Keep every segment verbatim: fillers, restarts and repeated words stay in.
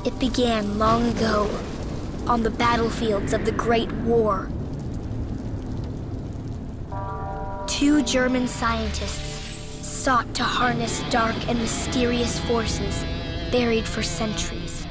It began long ago, on the battlefields of the Great War. Two German scientists sought to harness dark and mysterious forces buried for centuries.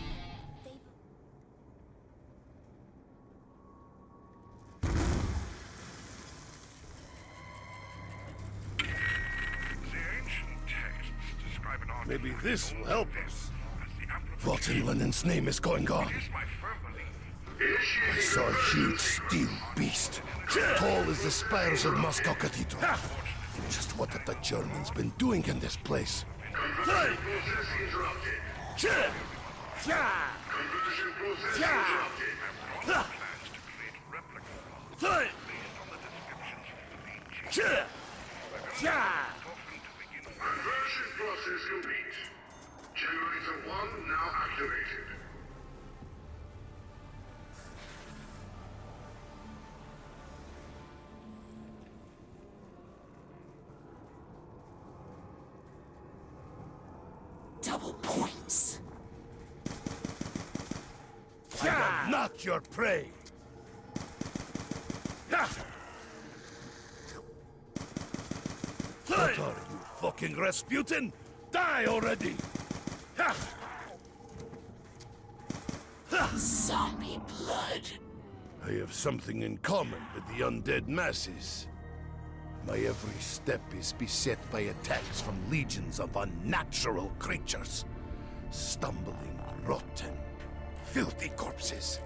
Maybe this will help us. What in Lenin's name is going on? I saw a huge steel beast, tall as the spires of Moscow Cathedral. Just what have the Germans been doing in this place? Conversion process interrupted. Conversion process interrupted. Conversion process complete. Generator one now activated. Double points. I am not your prey. What are you, fucking Rasputin? Die already! Zombie blood. I have something in common with the undead masses. My every step is beset by attacks from legions of unnatural creatures. Stumbling, rotten, filthy corpses.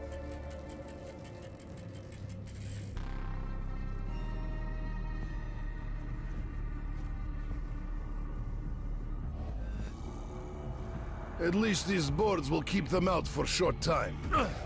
At least these boards will keep them out for a short time.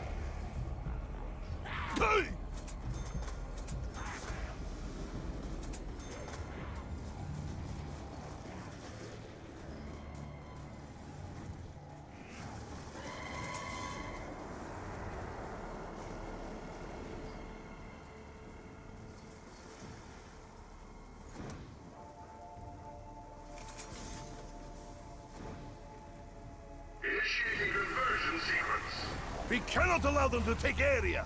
Initiating conversion sequence. We cannot allow them to take area!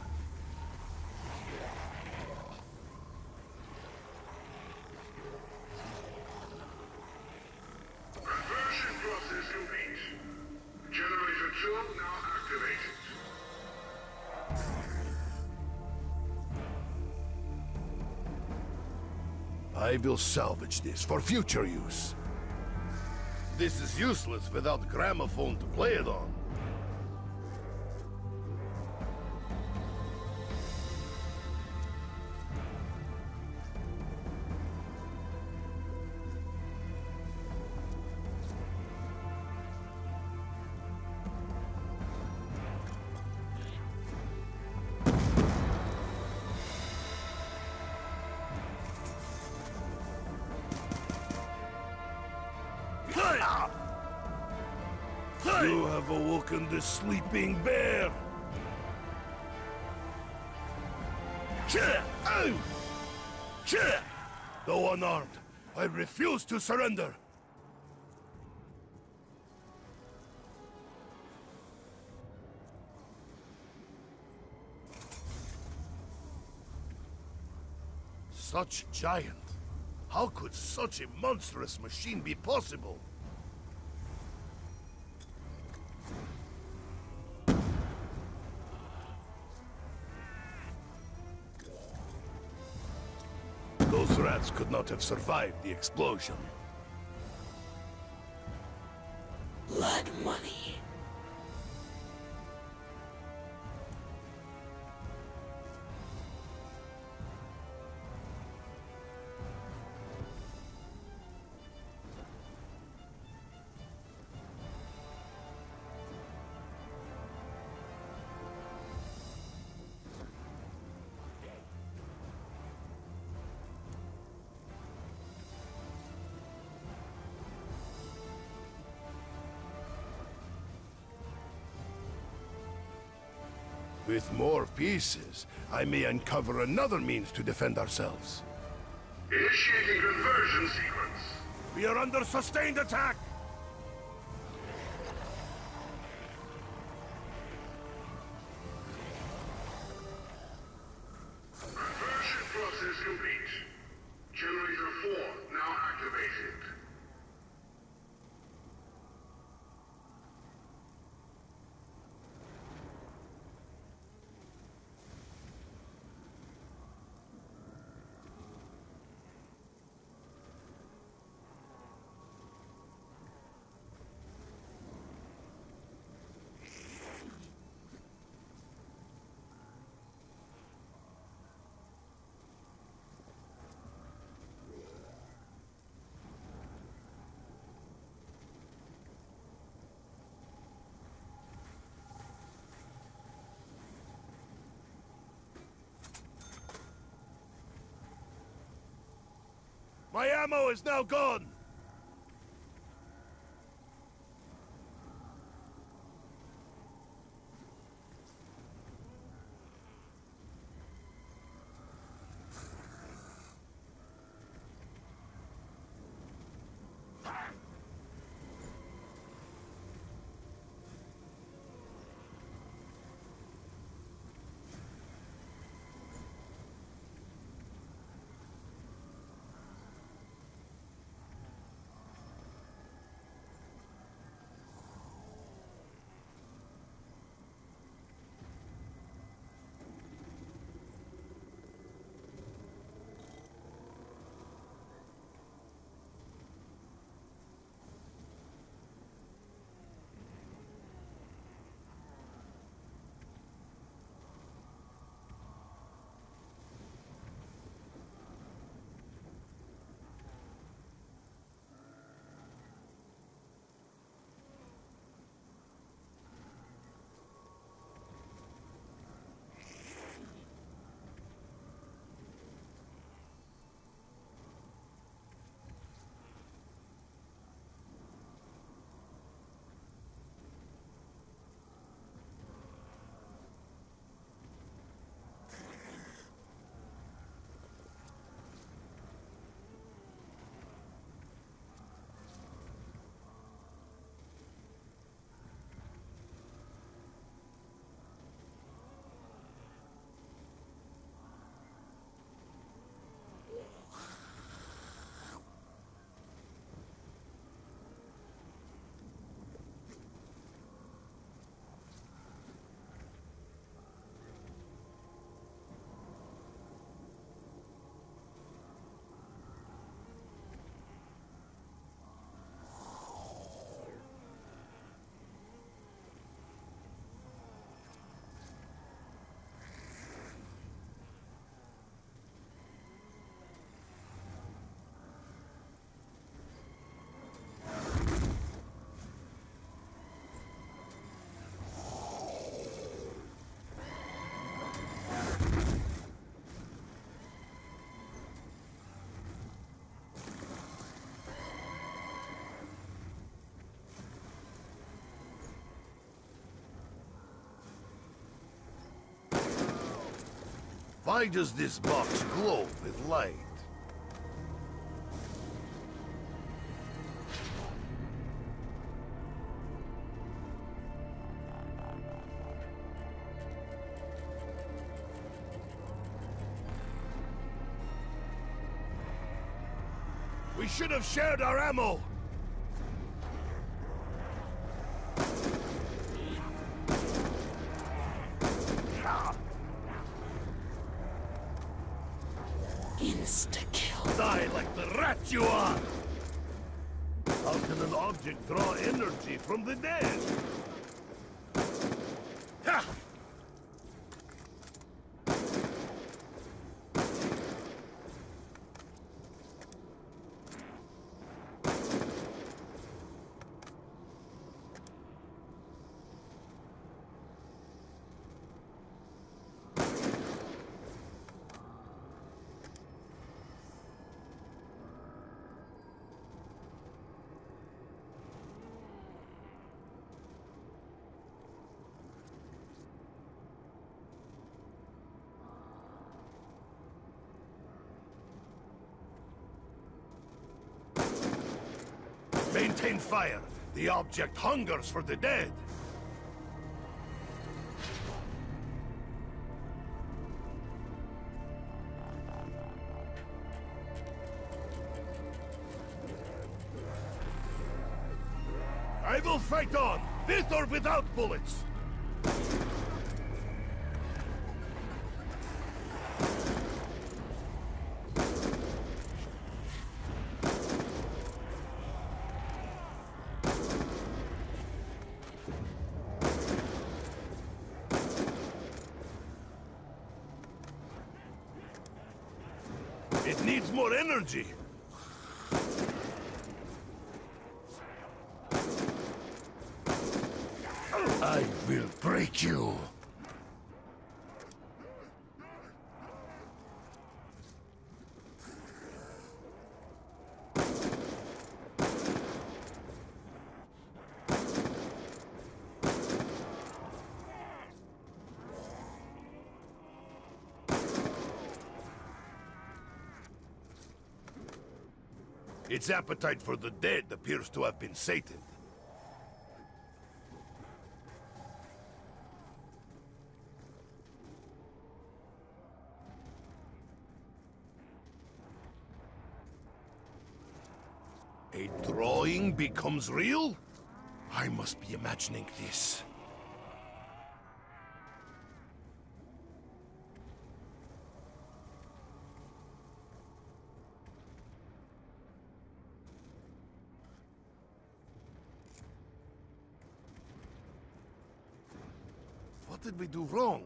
Conversion process complete. Generator two now activated. I will salvage this for future use. This is useless without gramophone to play it on. You have awoken the sleeping bear! Though unarmed, I refuse to surrender! Such giant! How could such a monstrous machine be possible? Those rats could not have survived the explosion. Blood money. With more pieces, I may uncover another means to defend ourselves. Initiating conversion sequence. We are under sustained attack! My ammo is now gone! Why does this box glow with light? We should have shared our ammo! Insta-kill. Die like the rat you are! How can an object draw energy from the dead? Ha! Maintain fire. The object hungers for the dead. I will fight on, with or without bullets. It needs more energy. I will break you. Its appetite for the dead appears to have been sated. A drawing becomes real? I must be imagining this. What did we do wrong?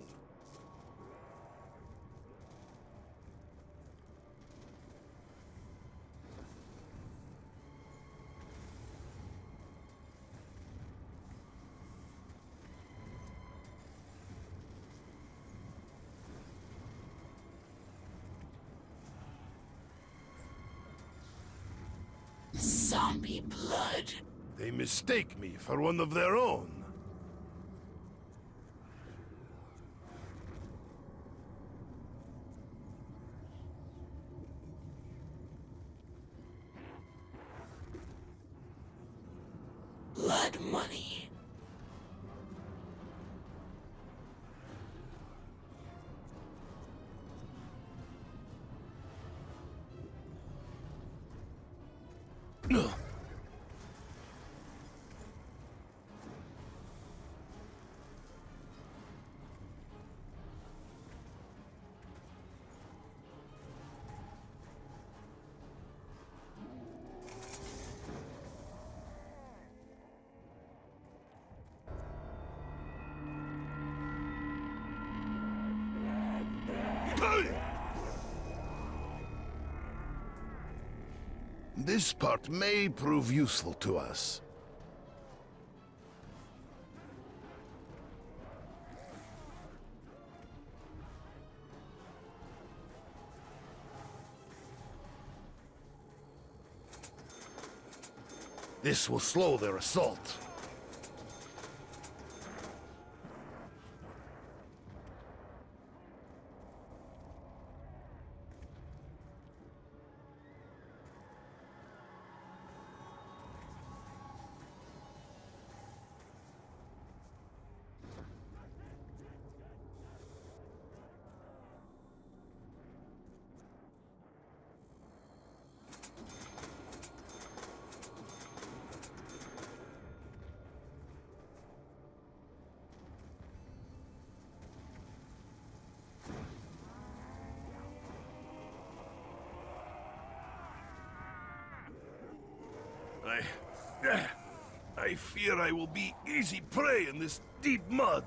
Zombie blood. They mistake me for one of their own. Blood money. Ugh. This part may prove useful to us. This will slow their assault. I... I fear I will be easy prey in this deep mud.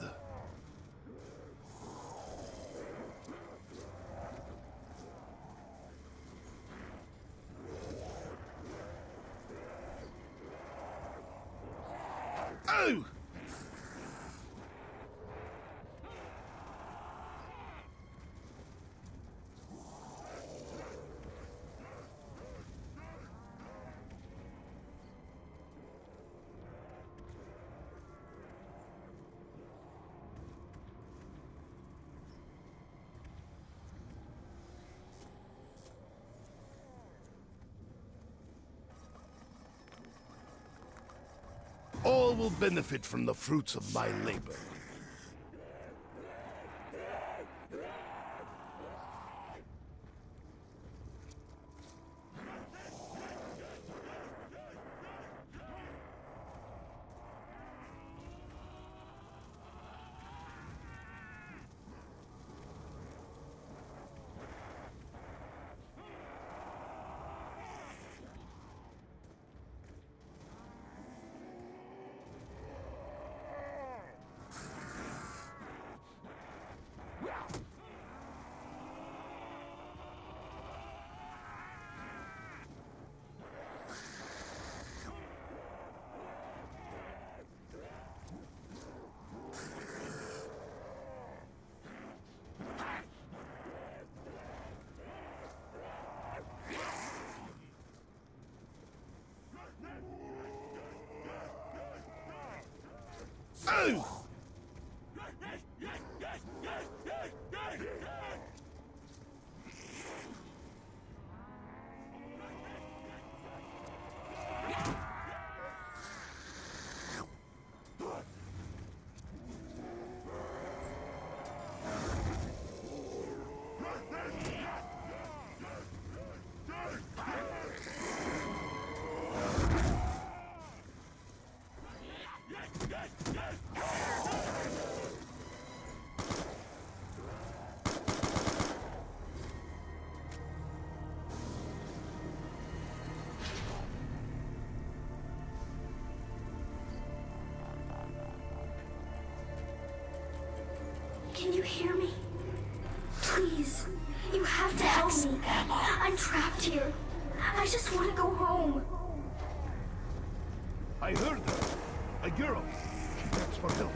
Oh! All will benefit from the fruits of my labor. Oh! Can you hear me? Please, you have to help me. I'm trapped here. I just want to go home. I heard her. A girl. She begs for help.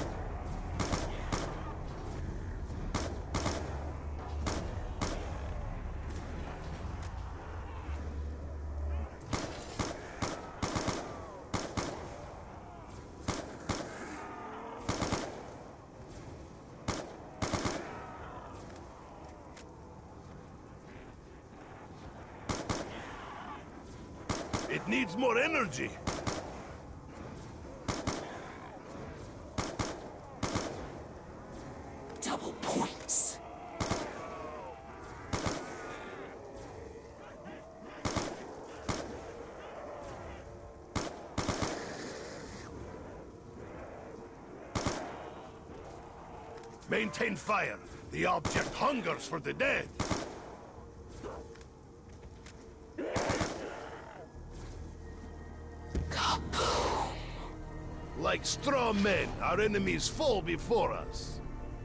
It needs more energy. Double points. Maintain fire. The object hungers for the dead. Like straw men, our enemies fall before us.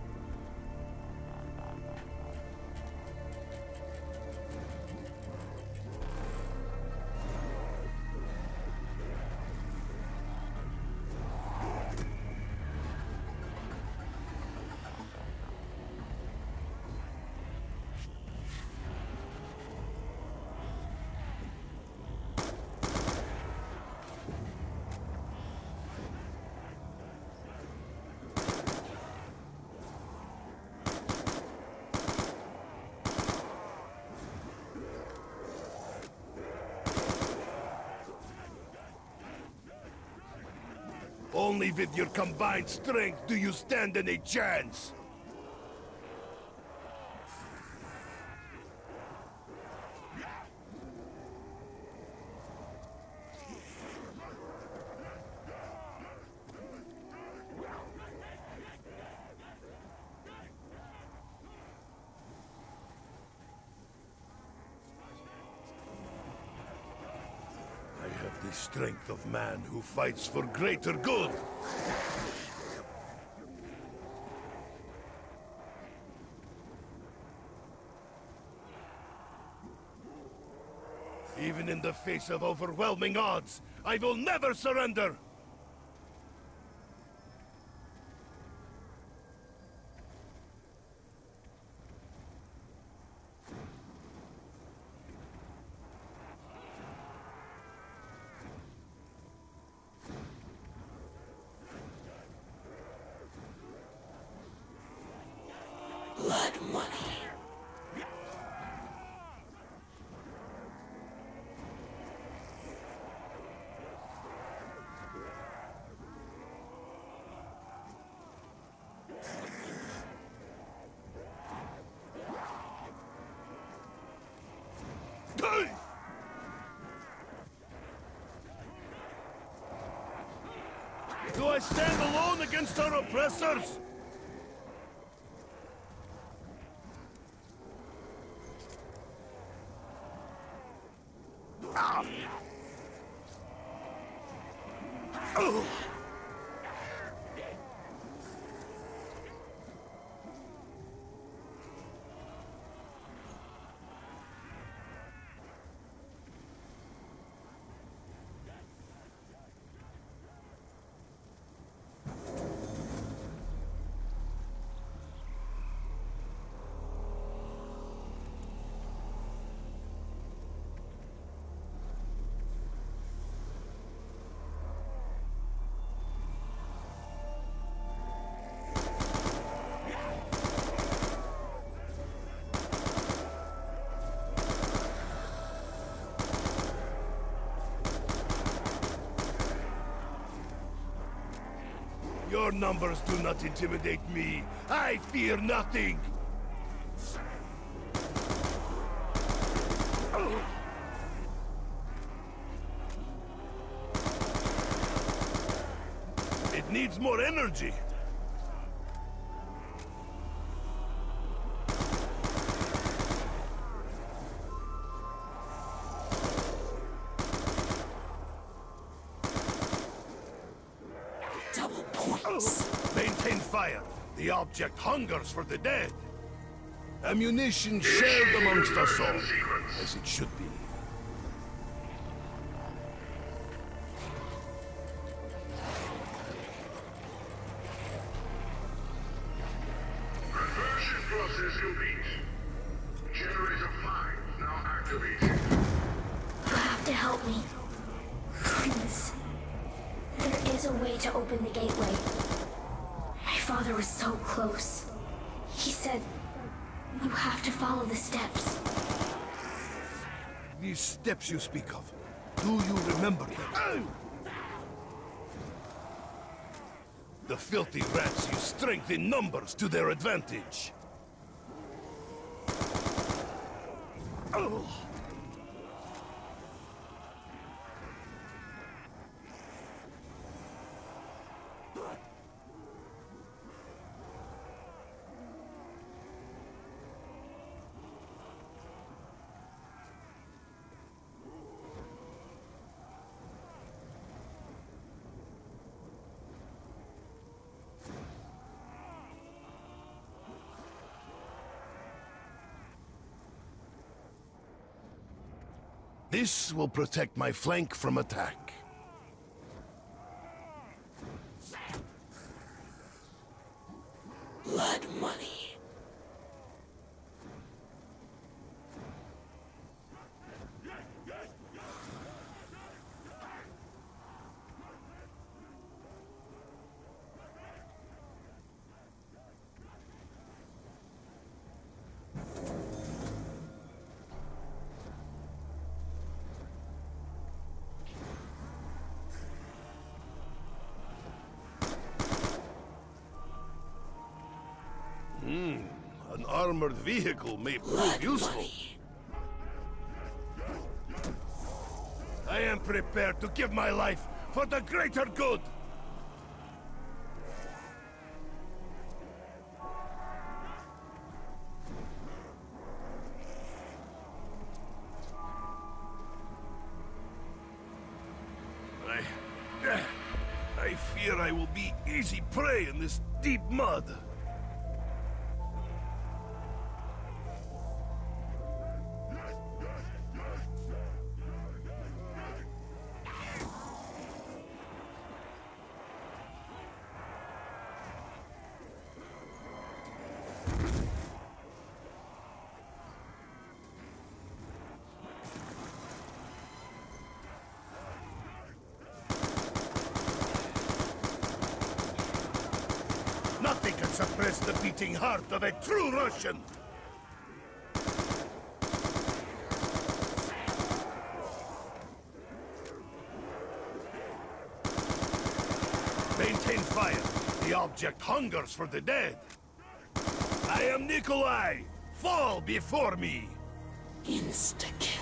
Only with your combined strength do you stand any chance. The strength of man who fights for greater good. Even in the face of overwhelming odds, I will never surrender! Blood money. Do I stand alone against our oppressors? Ah. Oh. Your numbers do not intimidate me. I fear nothing. It Needs more energy. Double points. Maintain fire. The object hungers for the dead. Ammunition shared amongst us all, as it should be. Conversion process complete. Generator five now activated. You have to help me. Please. There is a way to open the gateway. My father was so close. He said, you have to follow the steps. These steps you speak of, do you remember them? The filthy rats use strength in numbers to their advantage. Oh. This will protect my flank from attack. Blood money. An armored vehicle may prove Blood useful. money. I am prepared to give my life for the greater good. I... I fear I will be easy prey in this deep mud. Nothing can suppress the beating heart of a true Russian! Maintain fire. The object hungers for the dead. I am Nikolai! Fall before me! Insta-kill.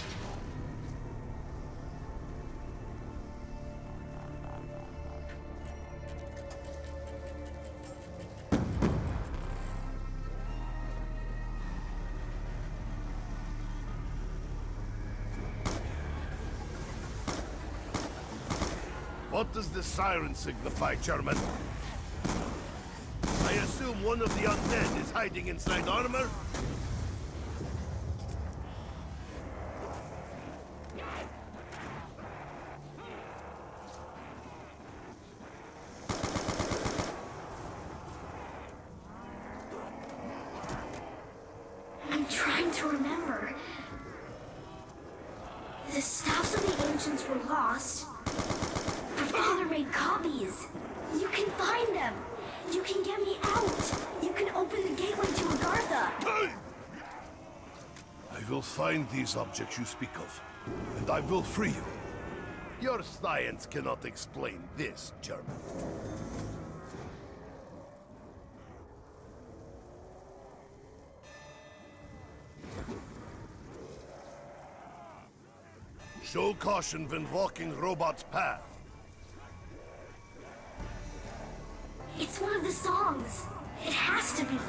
What does the siren signify, German? I assume one of the undead is hiding inside armor? I'm trying to remember. The staffs of the ancients were lost. My father made copies. You can find them. You can get me out. You can open the gateway to Agartha. I will find these objects you speak of, and I will free you. Your science cannot explain this, German. Show caution when walking robot's path. It's one of the songs. It has to be.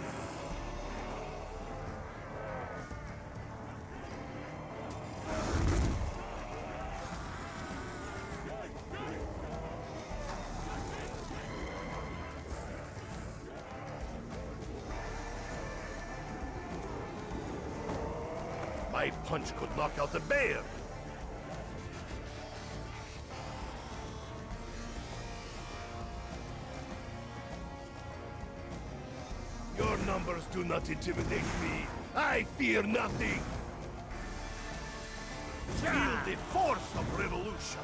My punch could knock out a bear. Your numbers do not intimidate me. I fear nothing. Feel the force of revolution.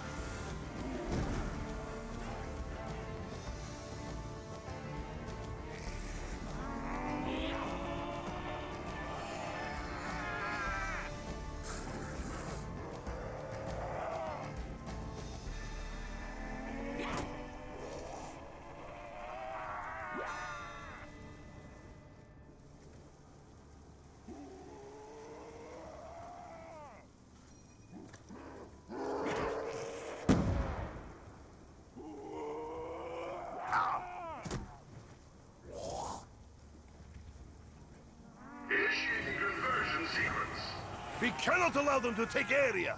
Initiating conversion sequence. We cannot allow them to take area.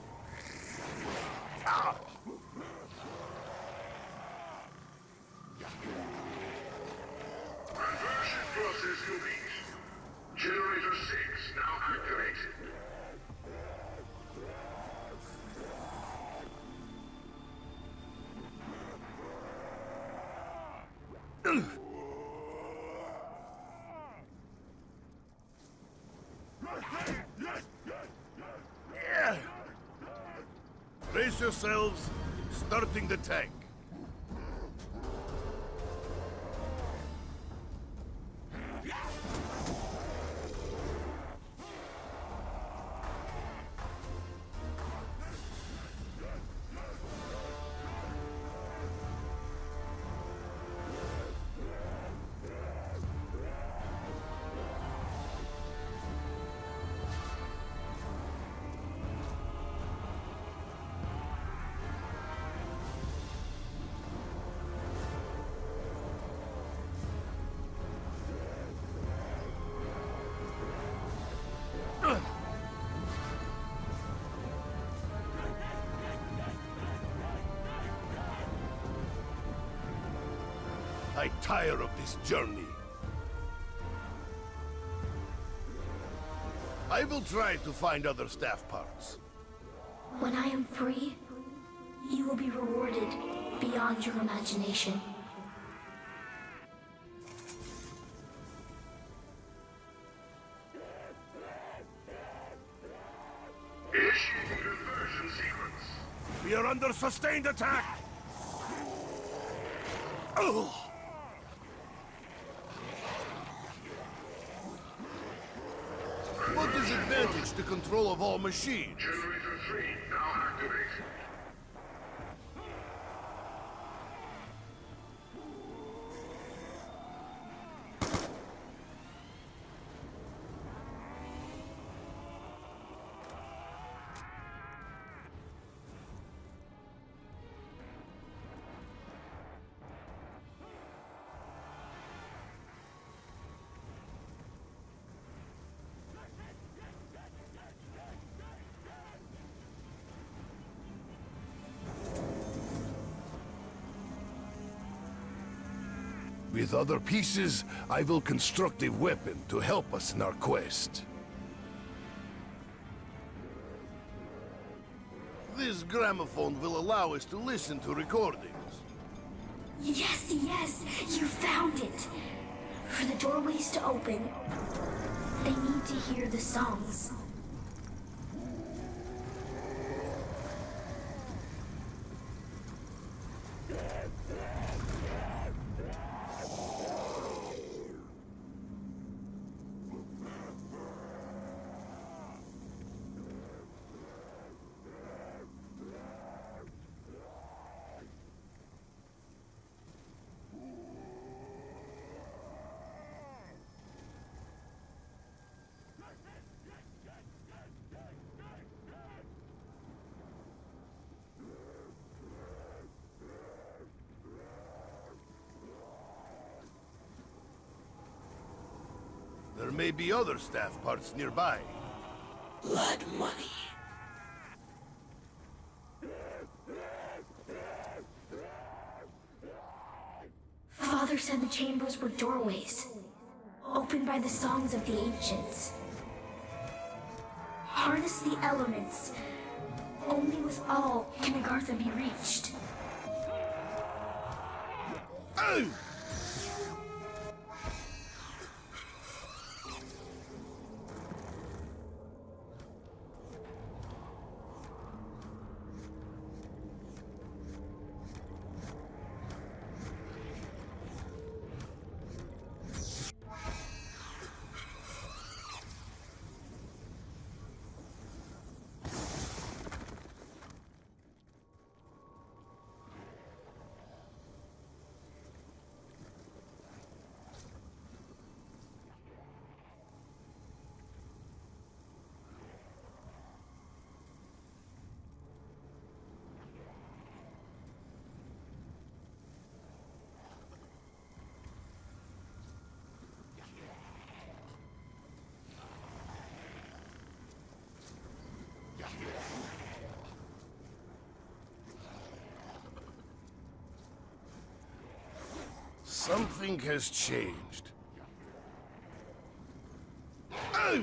Ah. Conversion process complete. Generator six now activated. Brace yourselves. Starting the tank. I tire of this journey. I will try to find other staff parts. When I am free, you will be rewarded beyond your imagination. Initiating conversion sequence. We are under sustained attack! Ugh. What is advantage to control of all machines? Generator three now activated. With other pieces, I will construct a weapon to help us in our quest. This gramophone will allow us to listen to recordings. Yes, yes, you found it. For the doorways to open, they need to hear the songs. may be other staff parts nearby. Blood money. Father said the chambers were doorways, opened by the songs of the ancients. Harness the elements. Only with all can Agartha be reached. Oh! Something has changed. Oh!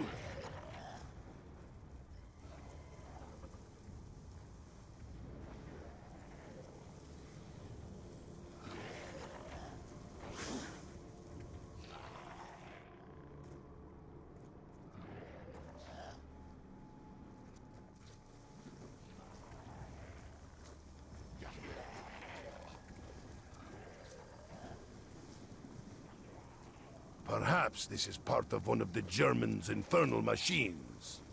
Perhaps this is part of one of the Germans' infernal machines.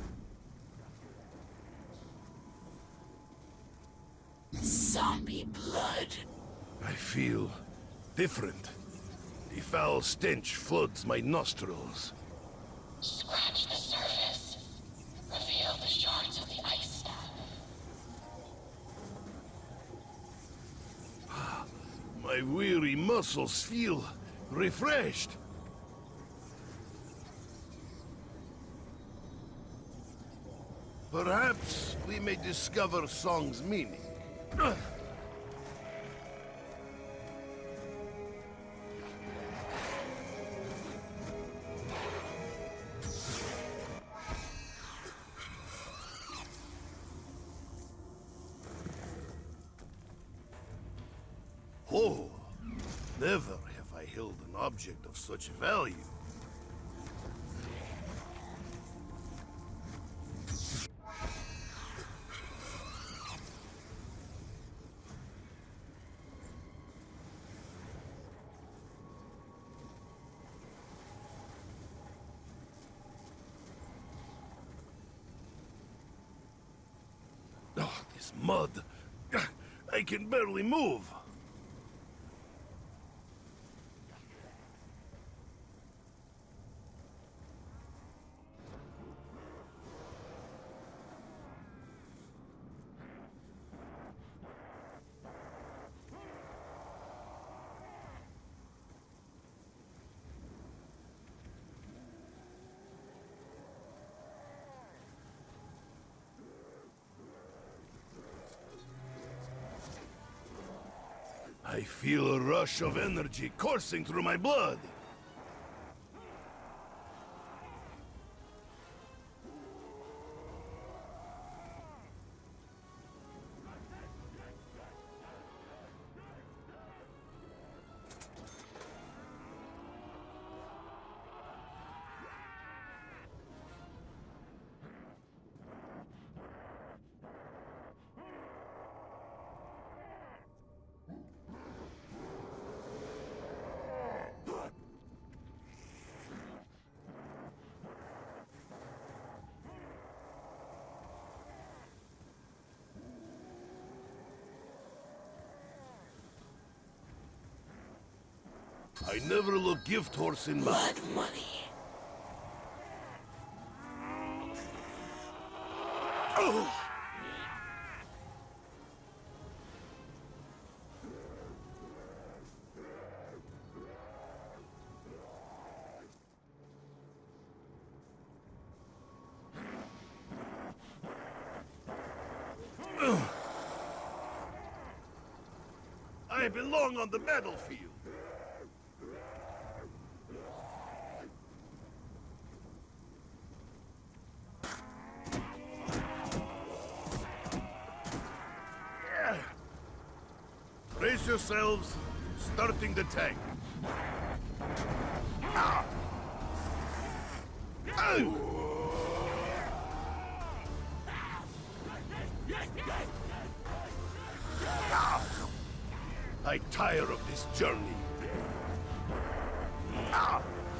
Zombie blood. I feel different. The foul stench floods my nostrils. Scratch the surface. Reveal the shards of the ice staff. My weary muscles feel refreshed. Perhaps we may discover Song's meaning. Oh, never have I held an object of such value. Oh, this mud. I can barely move. I feel a rush of energy coursing through my blood. I never look gift horse in my... Blood money. Oh! I belong on the battlefield. Yeah. Brace yourselves. Starting the tank. Ah. Oh. I tire of this journey. Ah.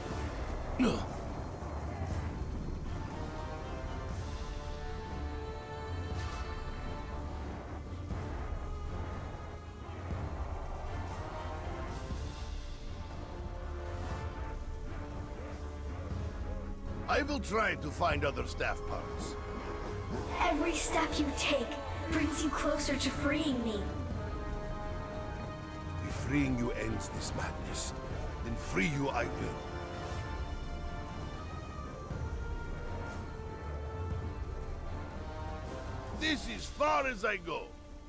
I will try to find other staff parts. Every step you take brings you closer to freeing me. If freeing you ends this madness, then free you I will. This is far as I go.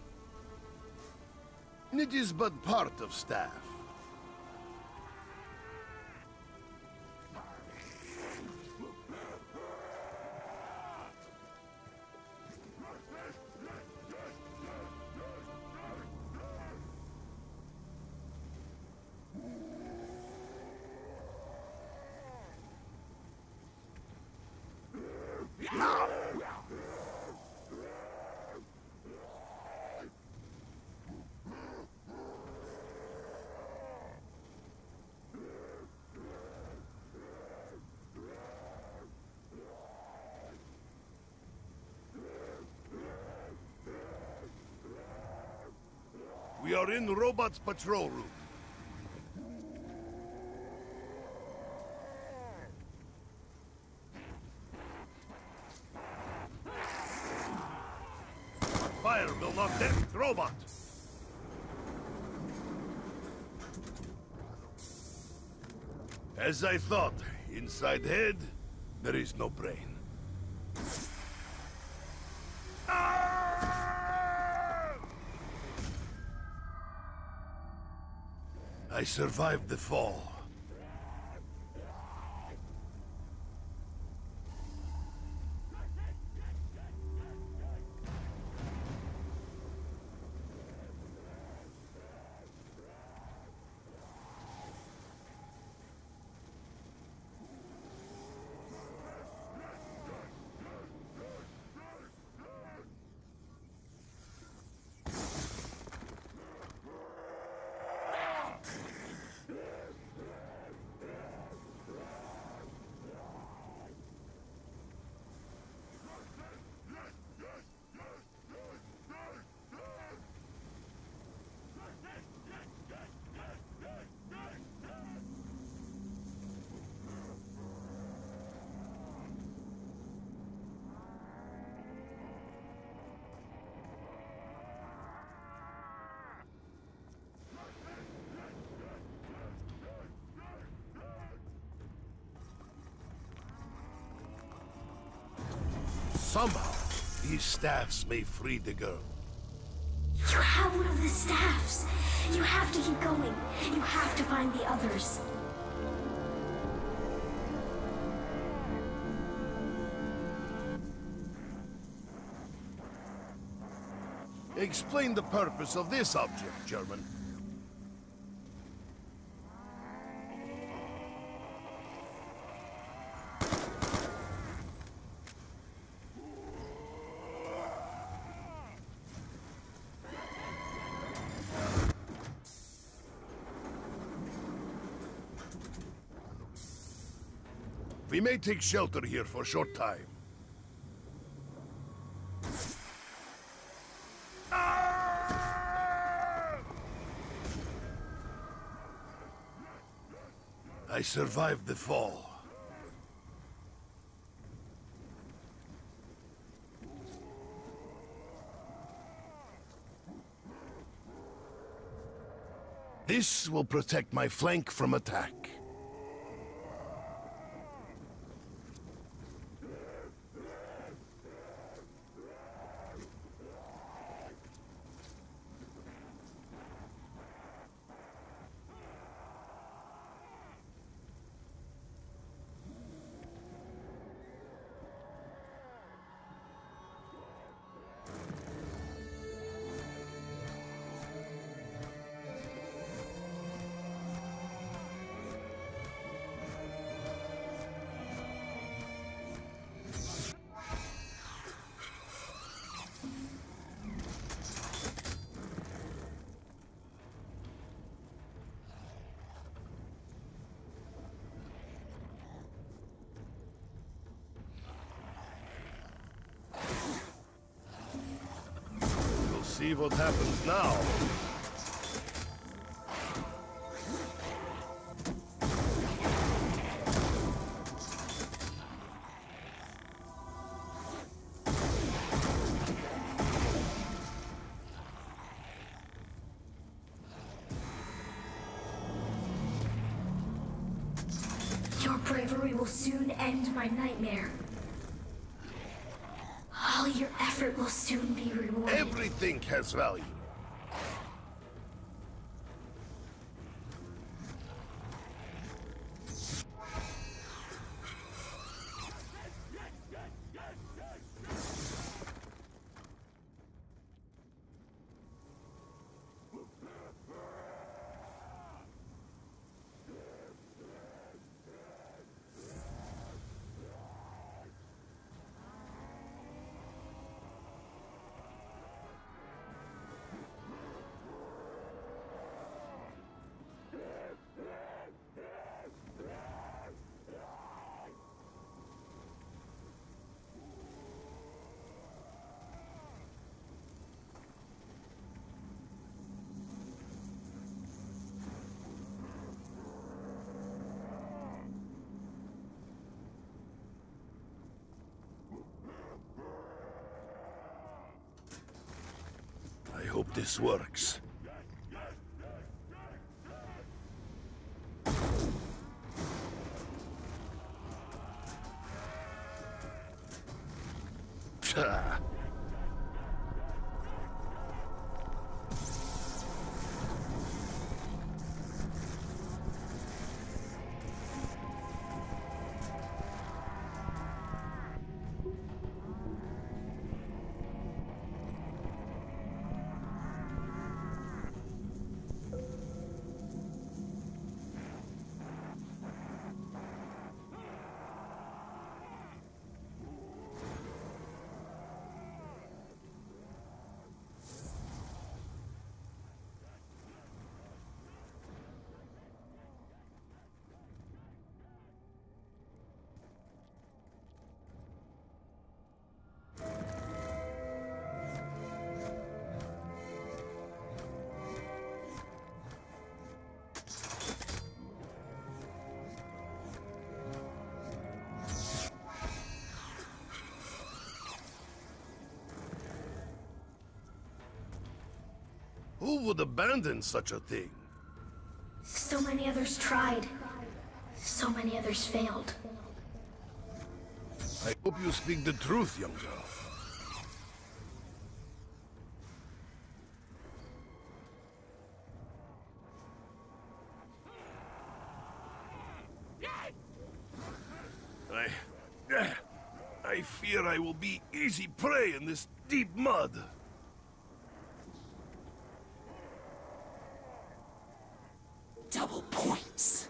It is but part of staff. We are in Robot's patrol room. Fire will not damage Robot. As I thought, inside head, there is no brain. I survived the fall. Somehow, these staffs may free the girl. You have one of the staffs. You have to keep going. You have to find the others. Explain the purpose of this object, German. We may take shelter here for a short time. I survived the fall. This will protect my flank from attack. see what happens now. Your bravery will soon end my nightmare. All your effort will soon be rewarded. Everything has value. I hope this works. Psha. Who would abandon such a thing? So many others tried. So many others failed. I hope you speak the truth, young girl. I... I fear I will be easy prey in this deep mud. Double points.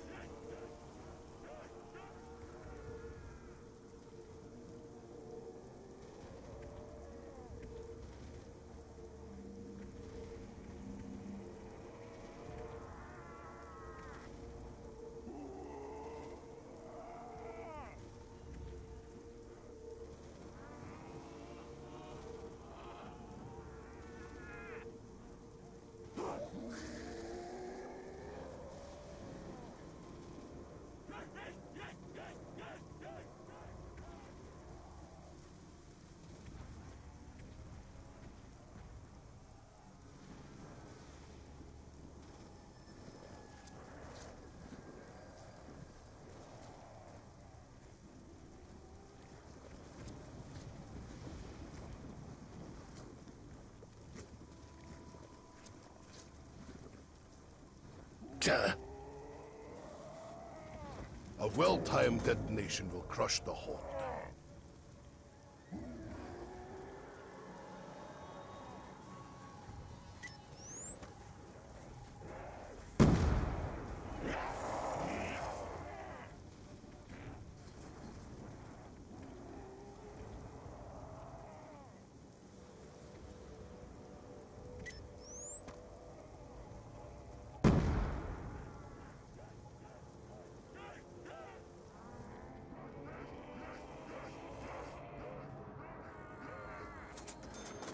A well-timed detonation will crush the Horde.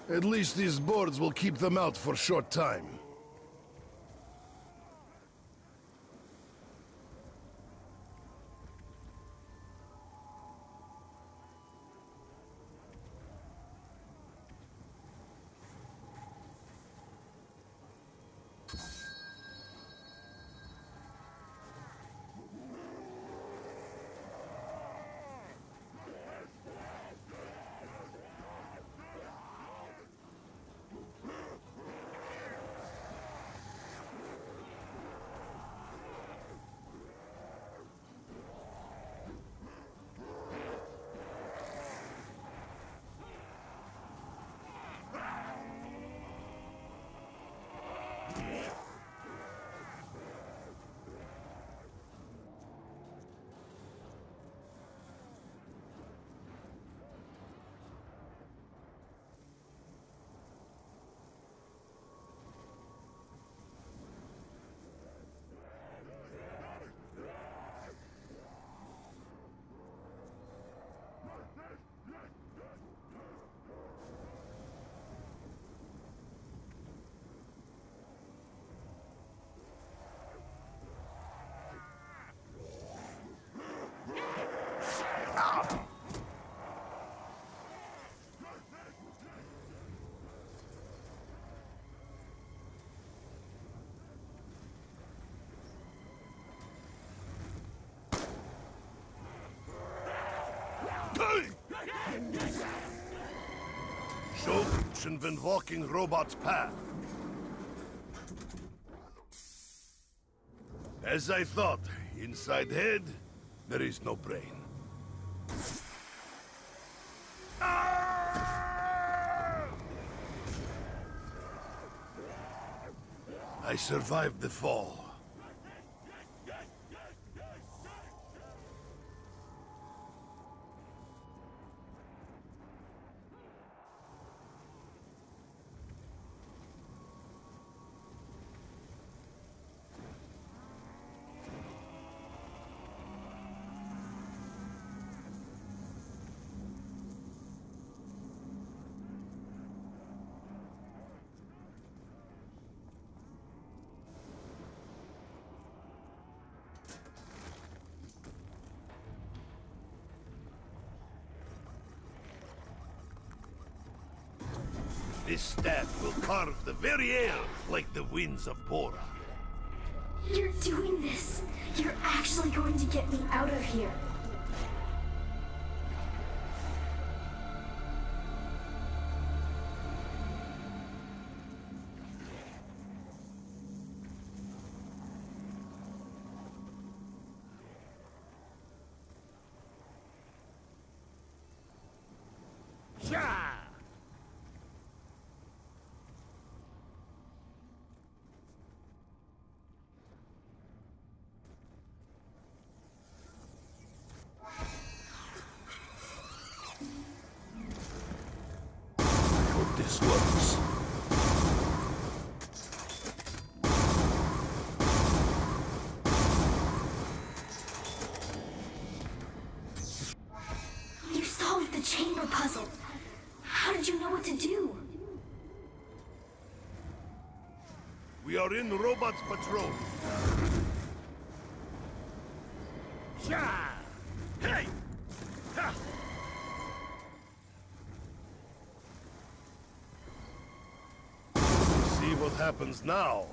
At least these boards will keep them out for a short time. Shogun shouldn't have been walking Robot's path. As I thought, inside head, there is no brain. I survived the fall. This staff will carve the very air like the winds of Bora. You're doing this. You're actually going to get me out of here. This works. You solved the chamber puzzle. How did you know what to do? We are in Robot's patrol. Hey! Ha! See what happens now.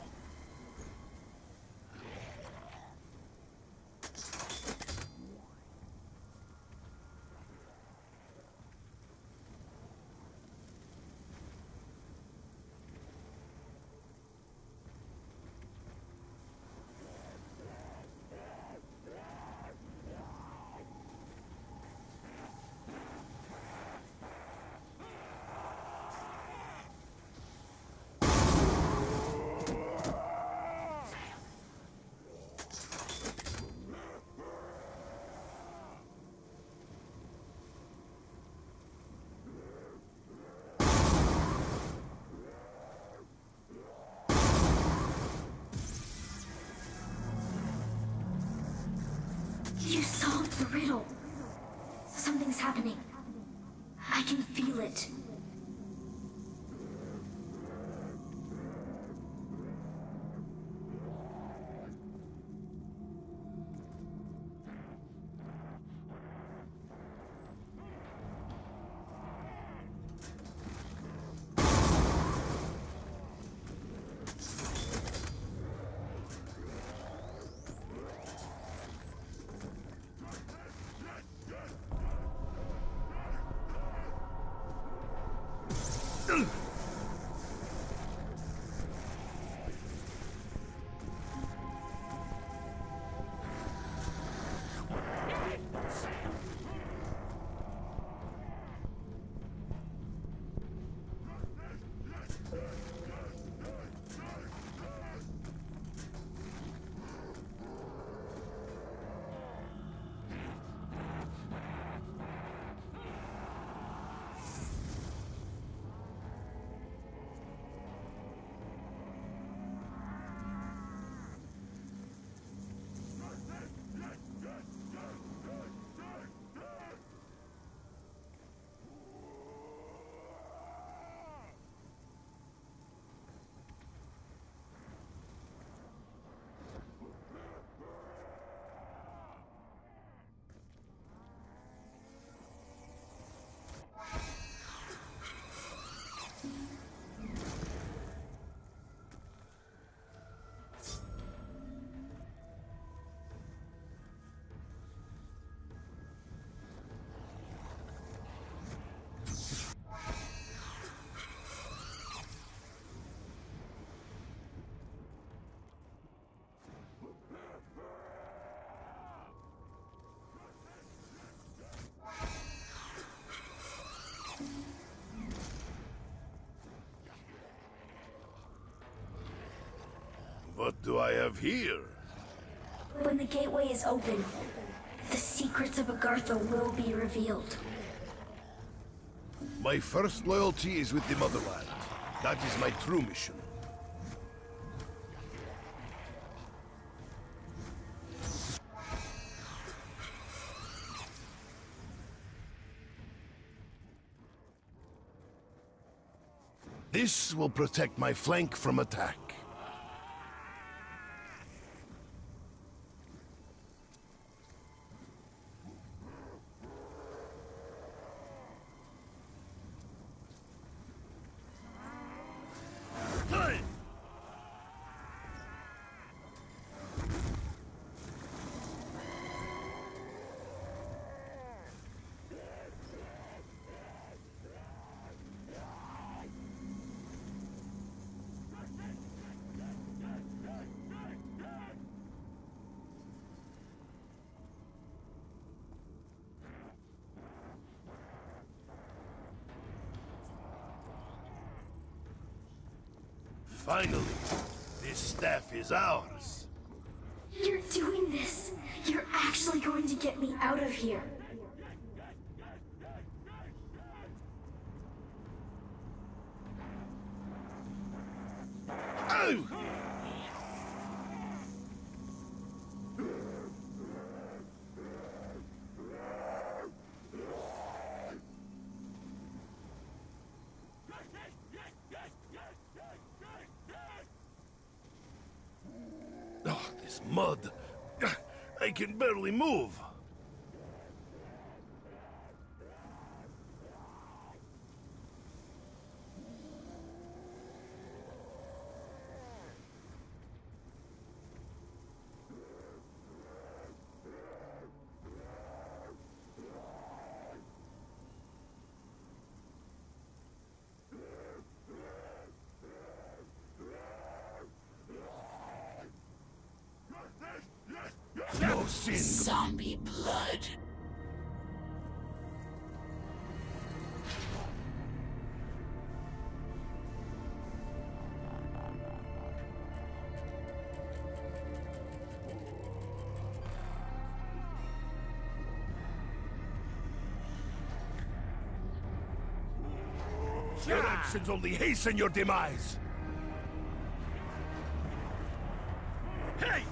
You solved the riddle. Something's happening. I can feel it. What do I have here? When the gateway is open, the secrets of Agartha will be revealed. My first loyalty is with the Motherland. That is my true mission. This will protect my flank from attack. Finally, this staff is ours. You're doing this. You're actually going to get me out of here. Ow! Oh, this mud. I can barely move. No sin. Zombie blood. Your actions only hasten your demise. Hey!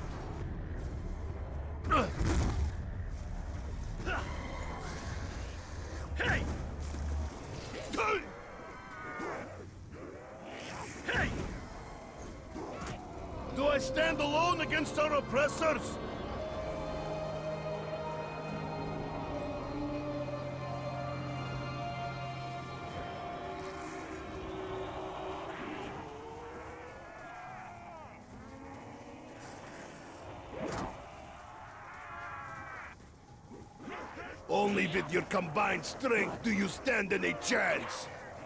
Hey! Hey! Do I stand alone against our oppressors? Only with your combined strength do you stand any chance.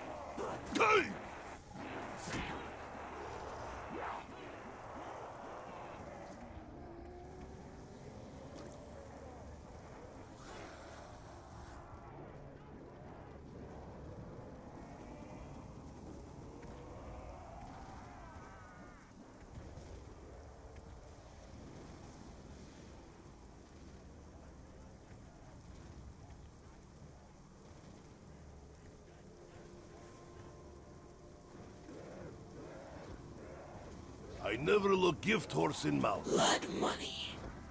I never look gift horse in mouth. Blood money.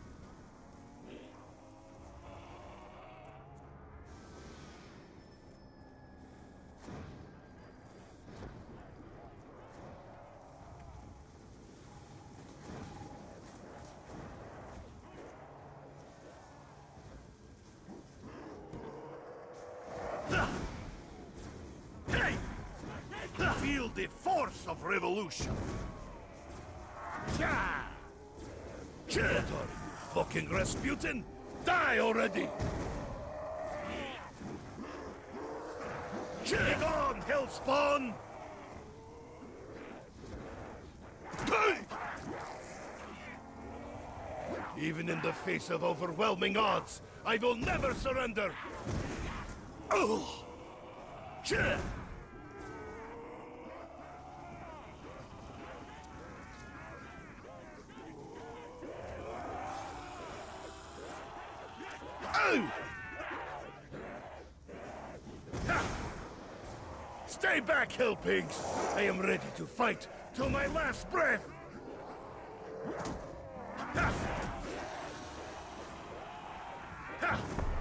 Hey! Feel the force of revolution. Get her, you fucking Rasputin! Die already! Get on, Hellspawn! Even in the face of overwhelming odds, I will never surrender! Oh! Stay back, hill pigs! I am ready to fight till my last breath! Ha! Ha!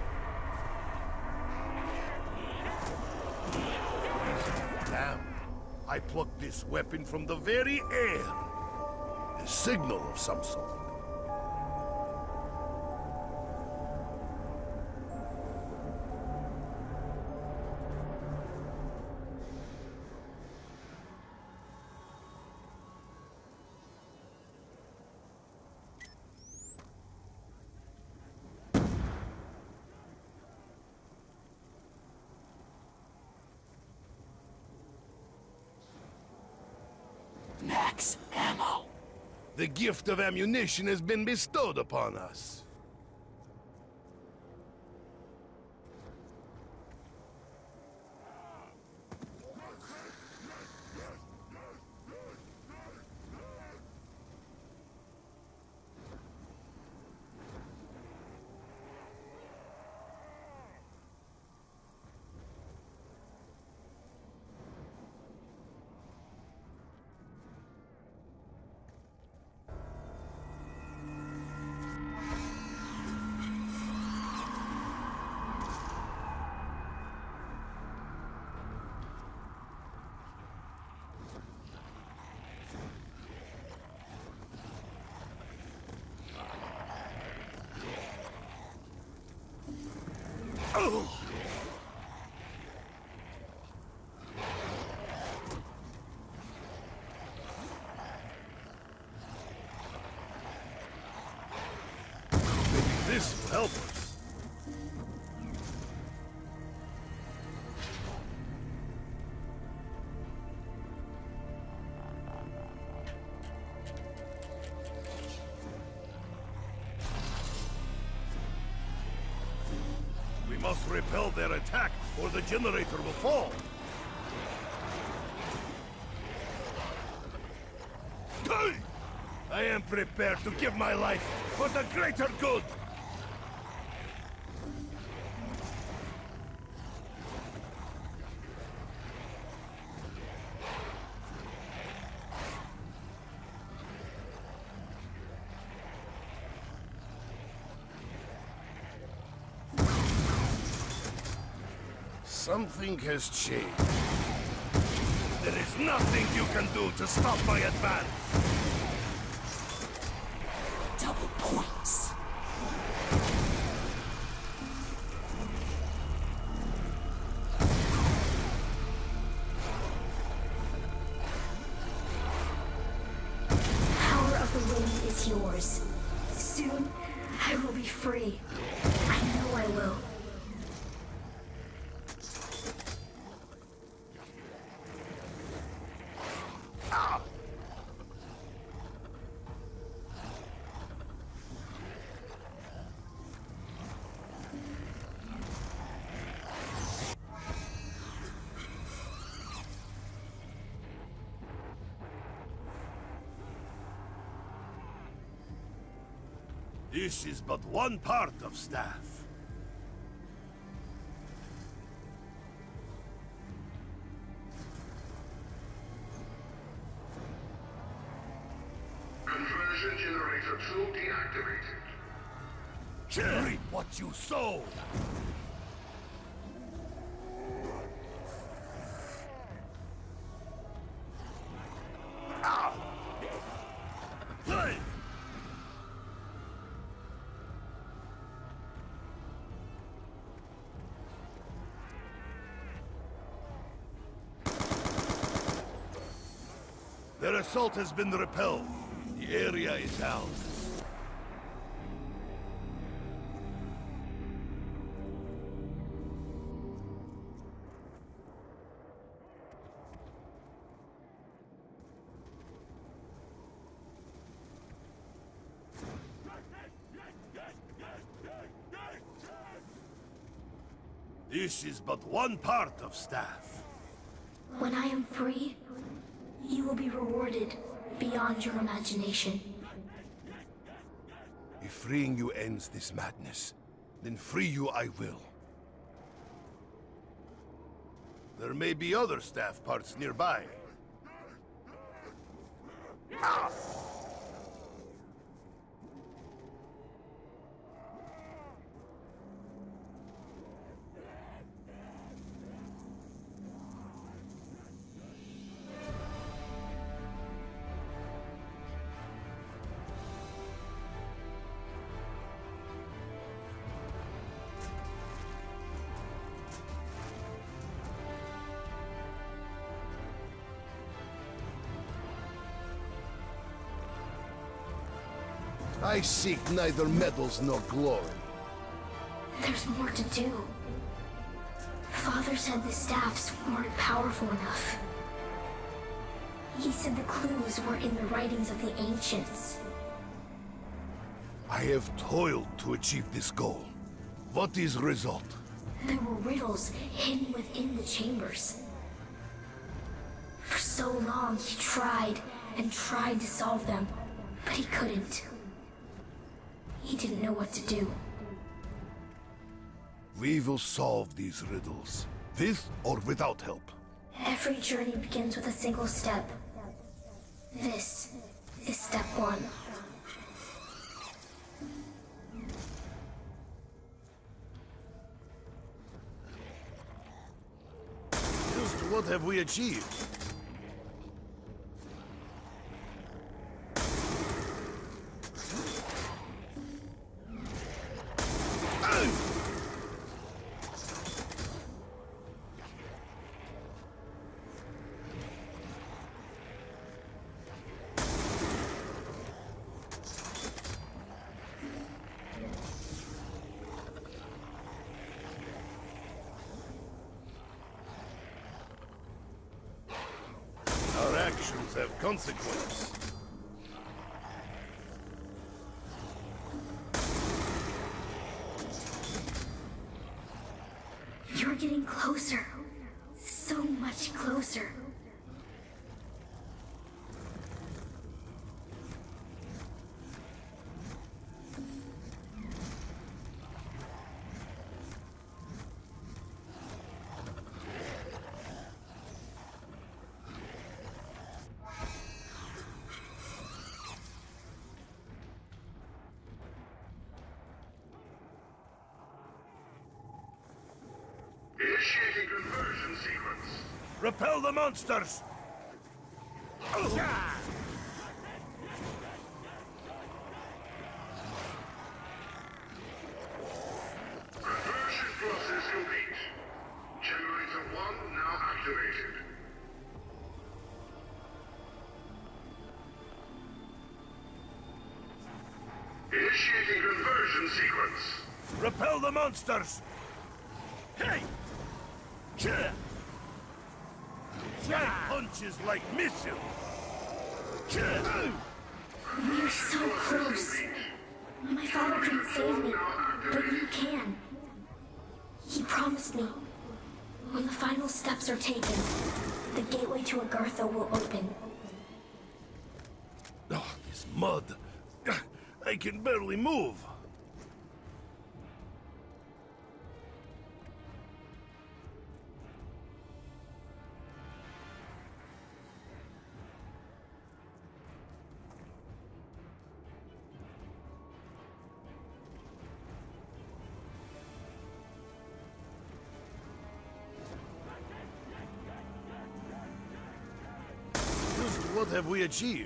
Damn! I plucked this weapon from the very air! A signal of some sort. Max ammo. The gift of ammunition has been bestowed upon us. Oh! Maybe this will help us. We must repel their attack, or the generator will fall. I am prepared to give my life for the greater good. Something has changed. There is nothing you can do to stop my advance. Double points. Power of the wind is yours. Soon, I will be free. I know I will. This is but one part of staff. Conversion generator two deactivated. Reap what you sow! Ah! Play! Their assault has been repelled. The area is ours. This is but one part of staff. When I am free, you will be rewarded beyond your imagination. If freeing you ends this madness, Then free you I will. There may be other staff parts nearby. Ah! I seek neither medals nor glory. There's more to do. Father said the staffs weren't powerful enough. He said the clues were in the writings of the ancients. I have toiled to achieve this goal. What is the result? There were riddles hidden within the chambers. For so long he tried and tried to solve them, but he couldn't. He didn't know what to do. We will solve these riddles, with or without help. Every journey begins with a single step. This is step one. Just what have we achieved? Our actions have consequence. You're getting closer. So much closer. Initiating conversion sequence. Repel the monsters! Conversion process complete. Generator one now activated. Initiating conversion sequence. Repel the monsters! Hey! My punches like missiles! We're so close. My father couldn't save me, but you can. He promised me. When the final steps are taken, the gateway to Agartha will open. Oh, this mud. I can barely move. What have we achieved?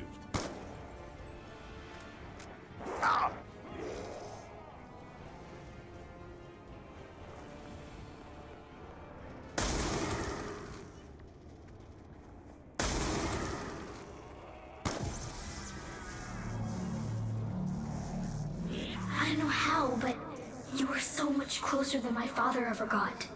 Ah! I don't know how, but you were so much closer than my father ever got.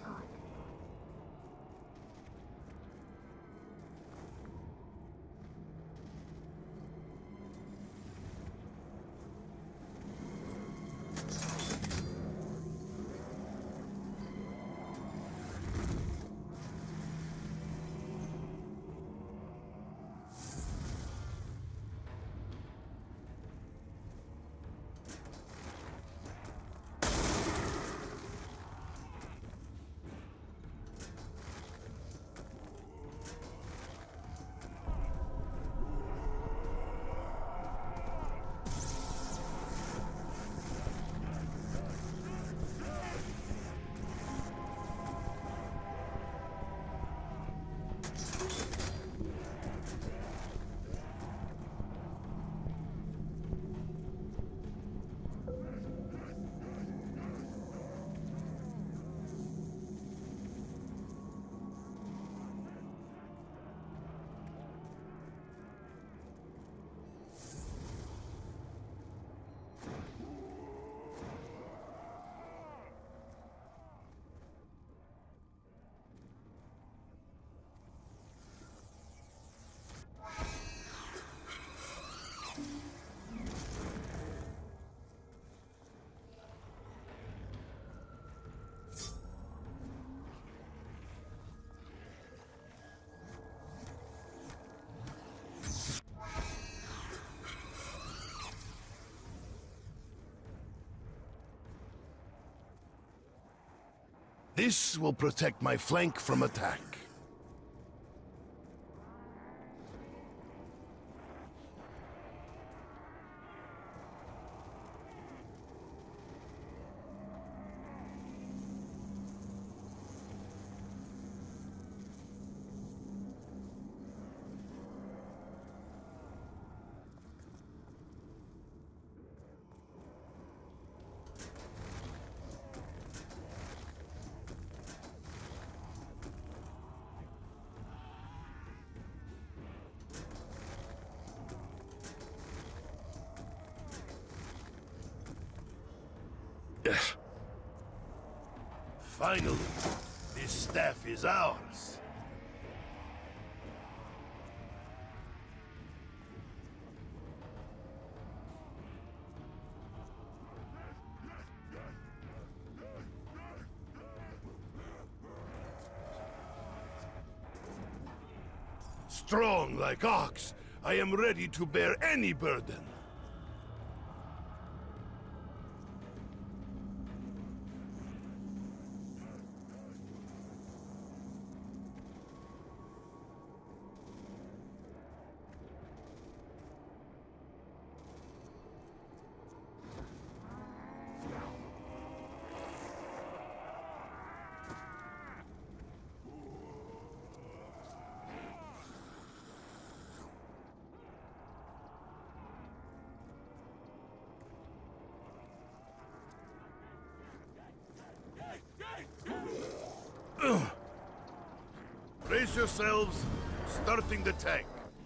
This will protect my flank from attack. Finally, this staff is ours. Strong like ox, I am ready to bear any burden. Brace yourselves, starting the tank.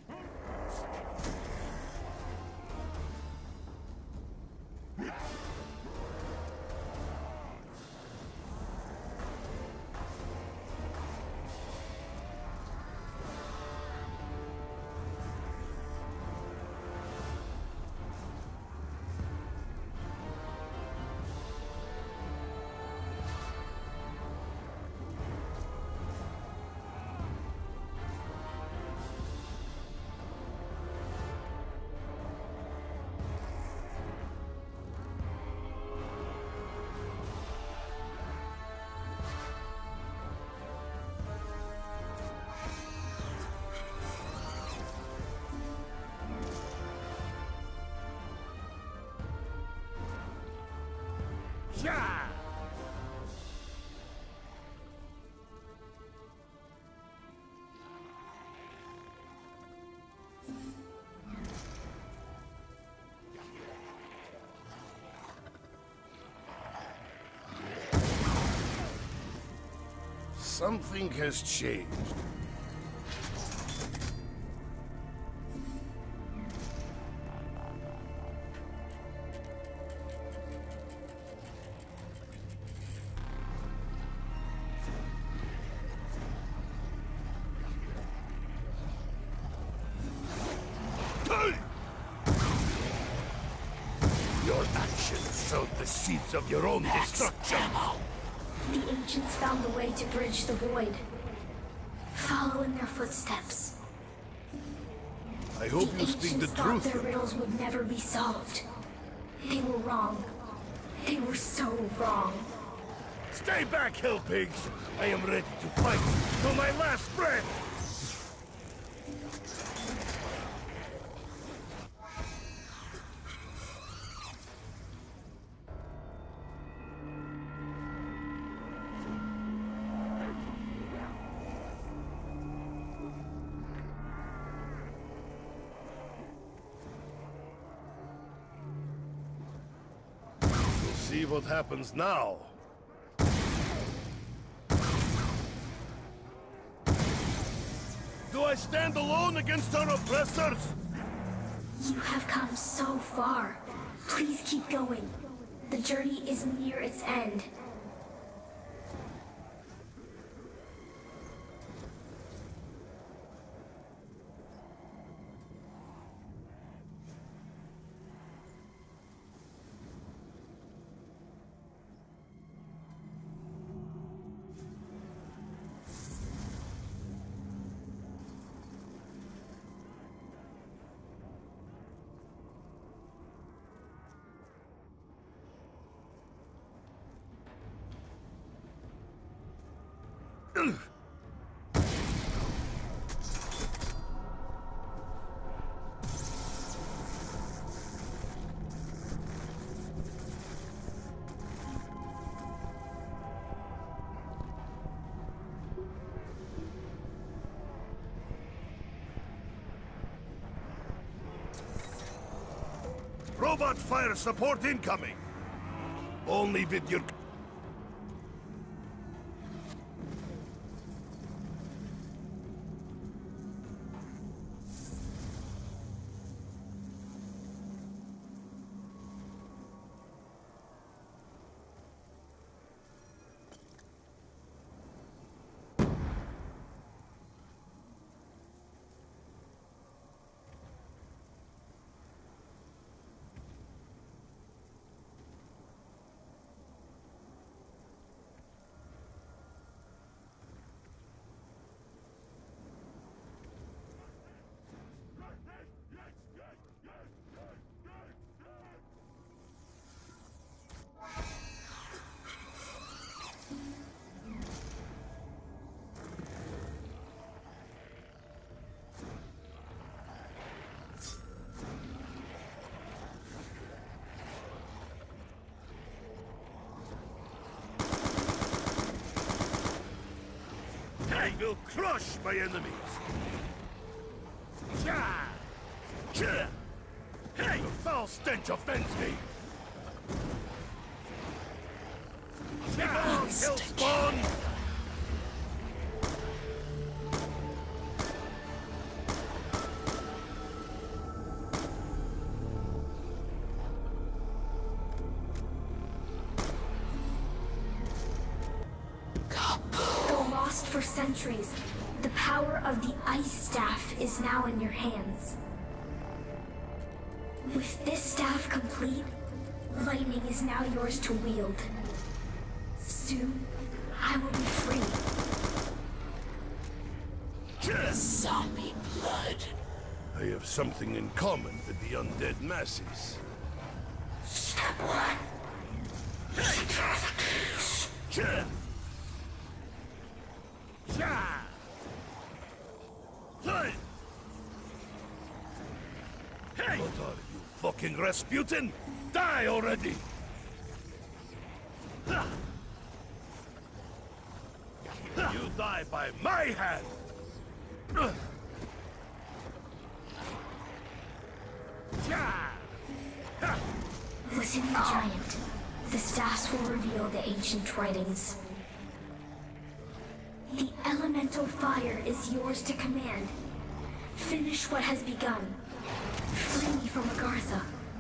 Yeah! Something has changed. Your actions sowed the seeds of your own destruction. The ancients found a way to bridge the void. Follow in their footsteps. I hope The you speak the ancients thought truth. their riddles would never be solved. They were wrong. They were so wrong. Stay back, hill pigs! I am ready to fight till my last breath! See what happens now. Do I stand alone against our oppressors? You have come so far. Please keep going. The journey is near its end. Robot fire support incoming! Only with your... I will crush my enemies! Cha! Cha! Hey! The foul stench offends me! Cha! Hellspawn! For centuries, the power of the Ice Staff is now in your hands. With this staff complete, lightning is now yours to wield. Soon, I will be free. Zombie blood. I have something in common with the undead masses. Step one. Secure the keys. Cha! Cha! Hey! Hey! What are you, fucking Rasputin? Die already! You die by my hand! Cha! Within the giant, the staffs will reveal the ancient writings. The elemental fire is yours to command. Finish what has begun. Free me from Agartha.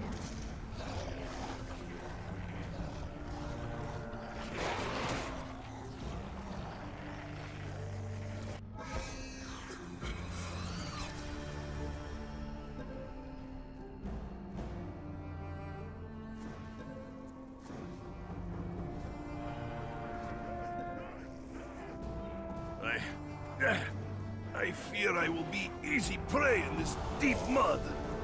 I... I fear I will be easy prey in this deep mud.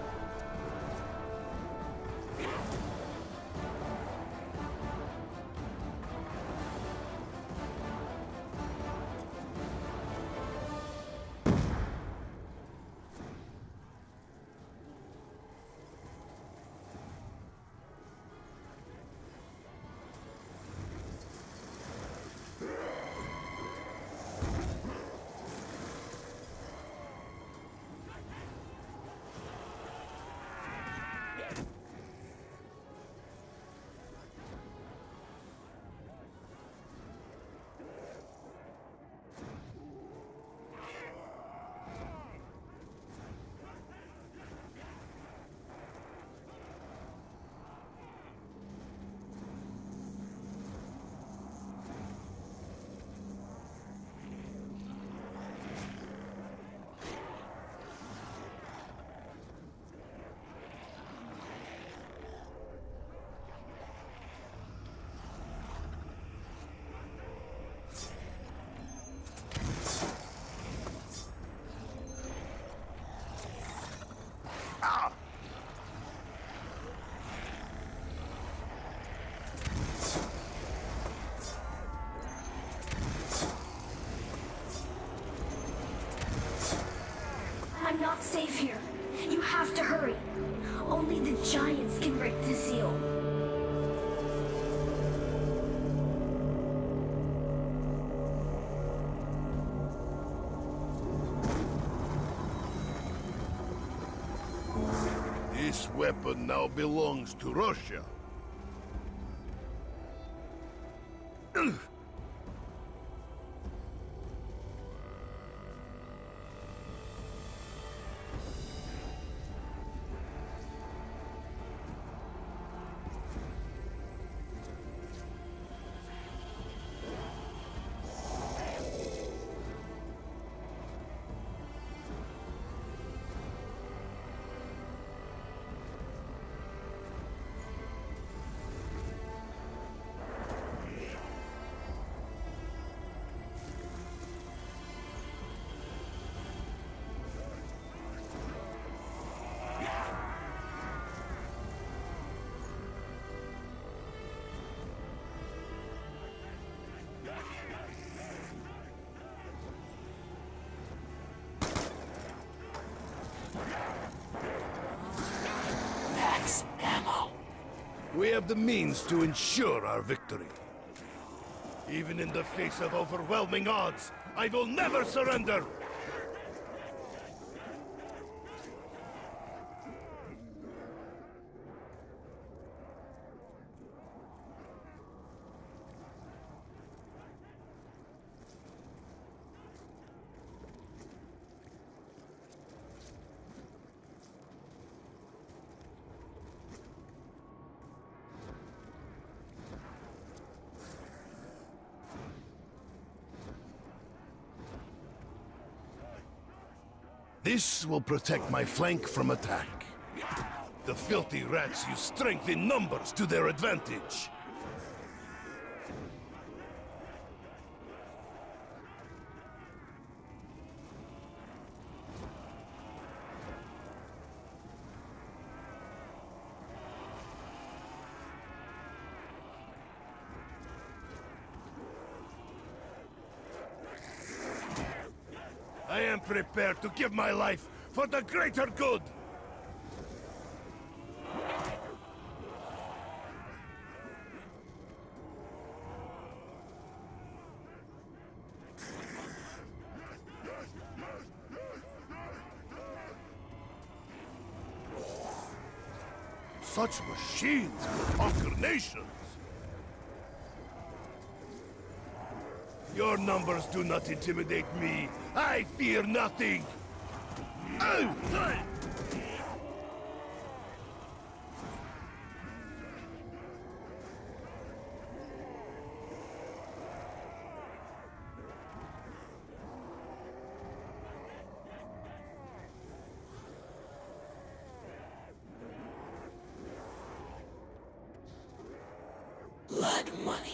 I'm not safe here. You have to hurry. Only the giants can break the seal. This This weapon now belongs to Russia. Max ammo. We have the means to ensure our victory. Even in the face of overwhelming odds, I will never surrender! This will protect my flank from attack. The filthy rats use strength in numbers to their advantage. I am prepared to give my life for the greater good! Such machines can conquer nations! Your numbers do not intimidate me. I fear nothing. Blood money.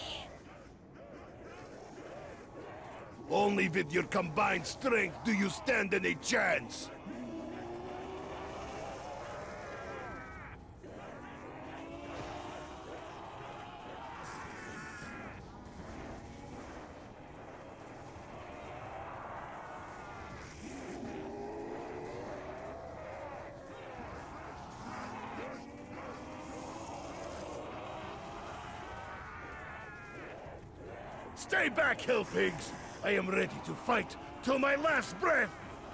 Only with your combined strength do you stand any chance. Stay back, hellpigs! I am ready to fight till my last breath!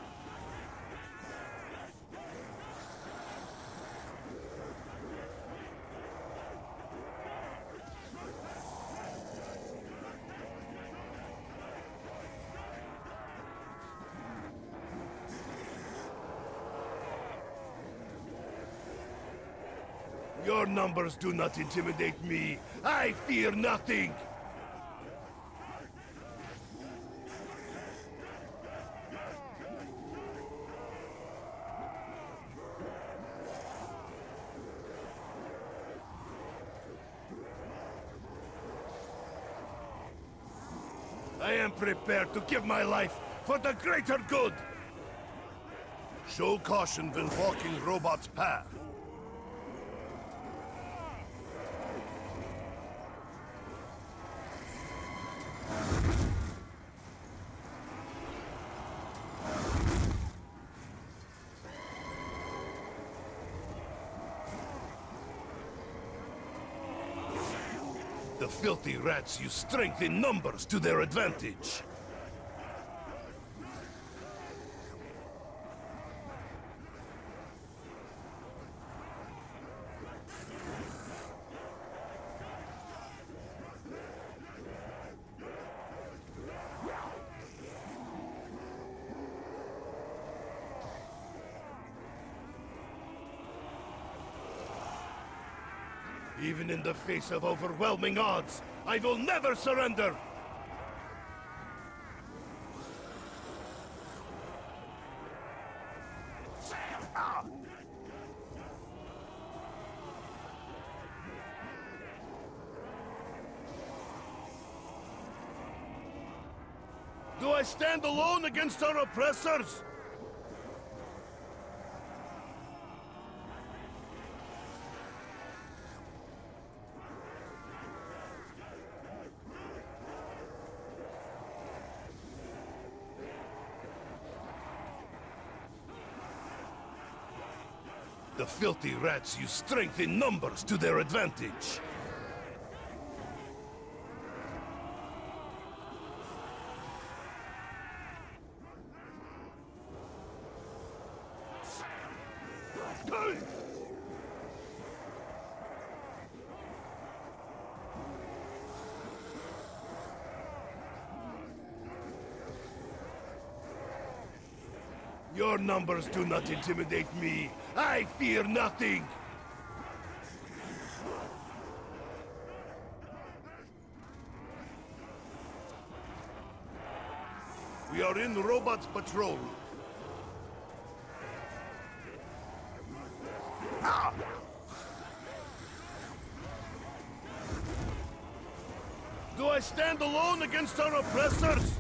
Your numbers do not intimidate me. I fear nothing! I am prepared to give my life for the greater good! Show caution when walking Robot's path. The filthy rats use strength in numbers to their advantage. Even in the face of overwhelming odds, I will never surrender! Do I stand alone against our oppressors? The filthy rats use strength in numbers to their advantage. Your numbers do not intimidate me. I fear nothing. We are in Robots Patrol. Ah! Do I stand alone against our oppressors?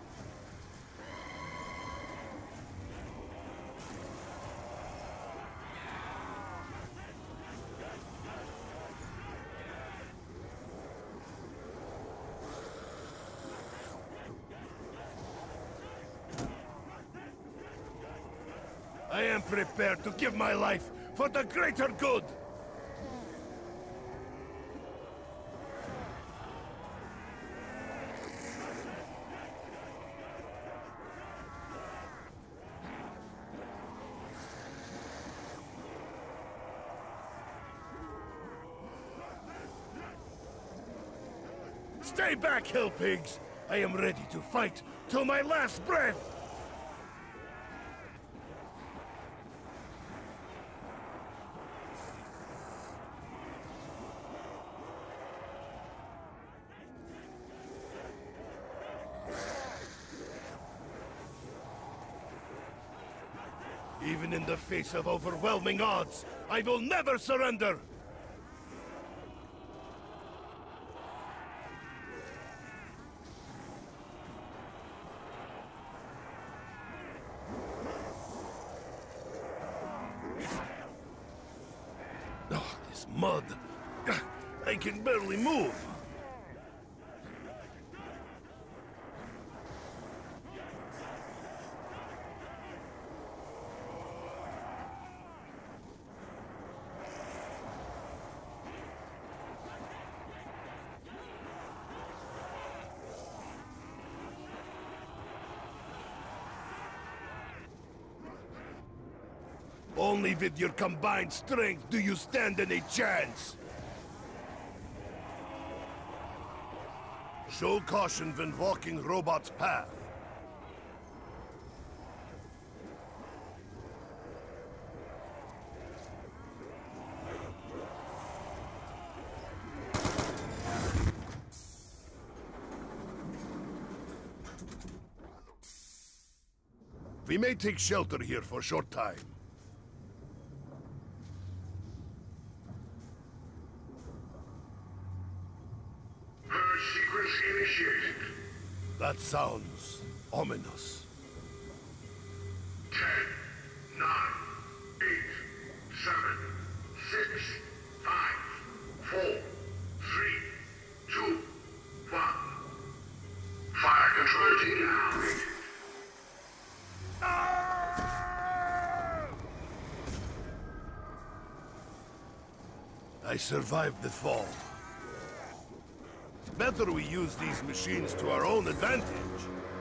I am prepared to give my life for the greater good! Stay back, hill pigs! I am ready to fight till my last breath! Even in the face of overwhelming odds, I will never surrender! Oh, this mud! I can barely move! Only with your combined strength do you stand any chance! Show caution when walking Robot's path. We may take shelter here for a short time. That sounds ominous. Ten, nine, eight, seven, six, five, four, three, two, one. Fire control team now. I survived the fall. Better we use these machines to our own advantage.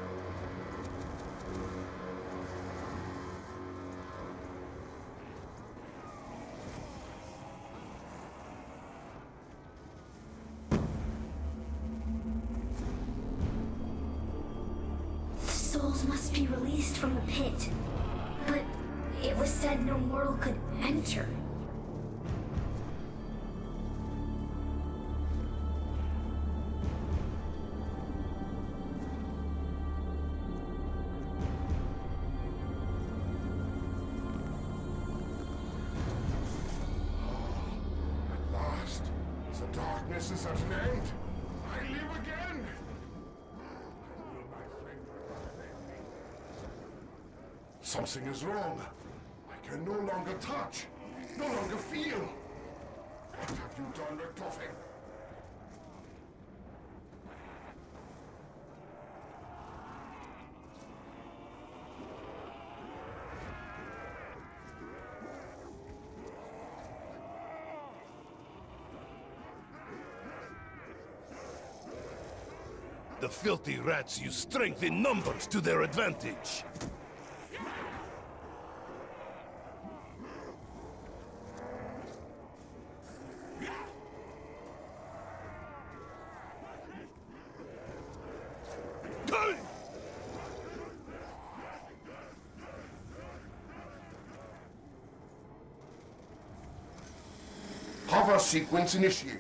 The souls must be released from the pit. But it was said no mortal could enter. Darkness is at an end. I live again. Will my flame prevent me? Something is wrong. I can no longer touch, no longer feel. What have you done, Richtofen? The filthy rats use strength in numbers to their advantage. Hover sequence initiated.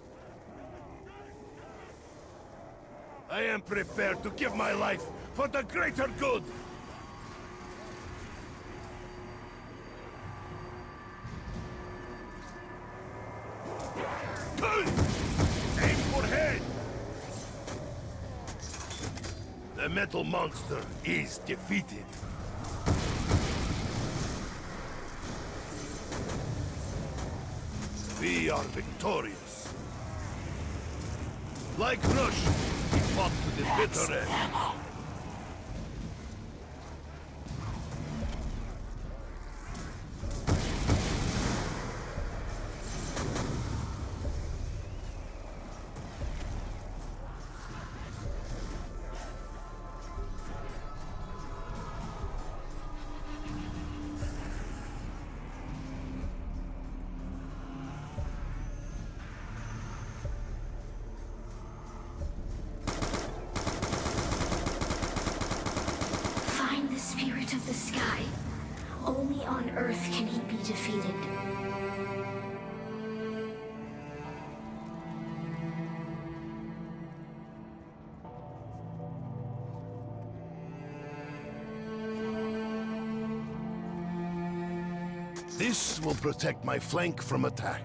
I am prepared to give my life for the greater good! Aim for head! The metal monster is defeated. We are victorious. Like Rush, we fought to the bitter end. Of the sky. Only on Earth can he be defeated. This will protect my flank from attack.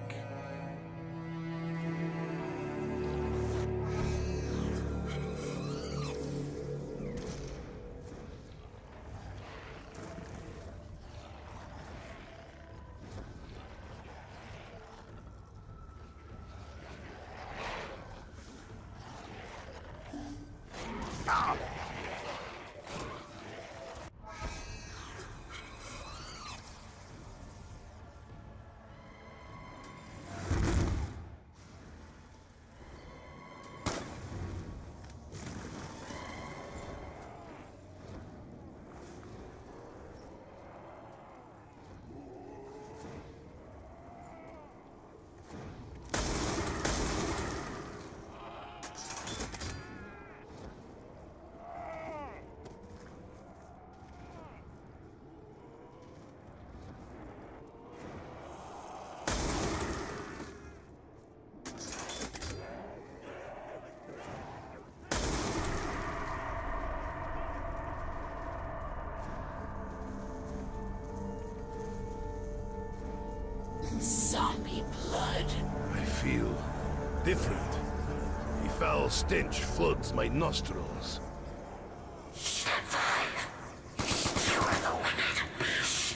Zombie blood. I feel different. The foul stench floods my nostrils. Survive. You are the wicked beast.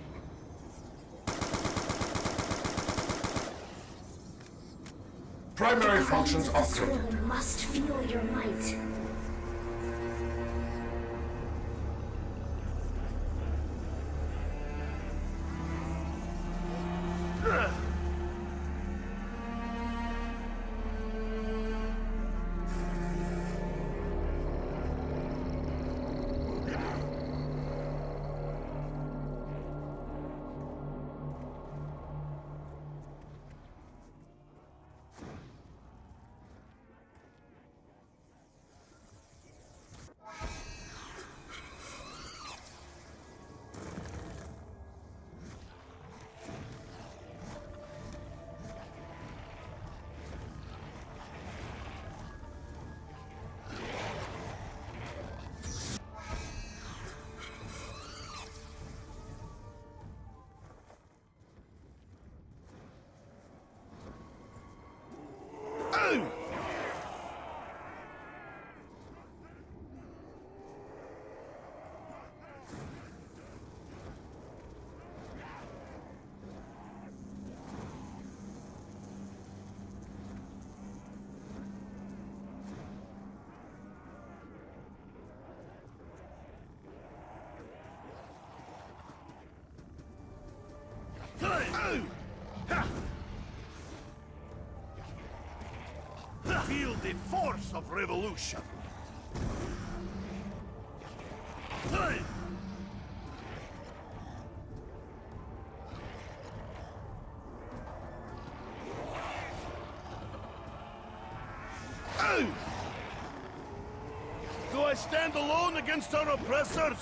Primary functions The soul upgraded. must feel your might. Feel the force of revolution. Do I stand alone against our oppressors?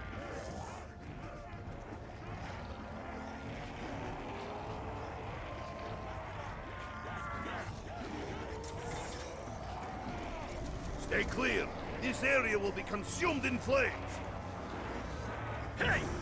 Stay clear. This area will be consumed in flames. Hey!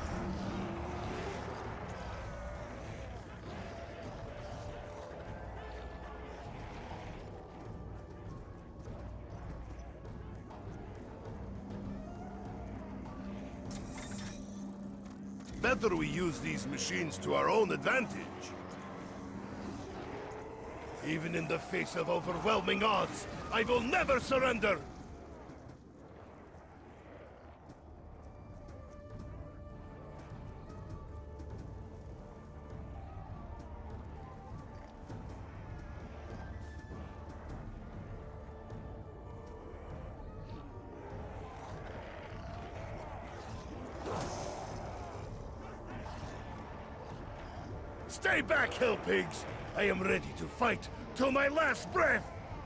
Better we use these machines to our own advantage. Even in the face of overwhelming odds, I will never surrender! Stay back, hell pigs! I am ready to fight till my last breath!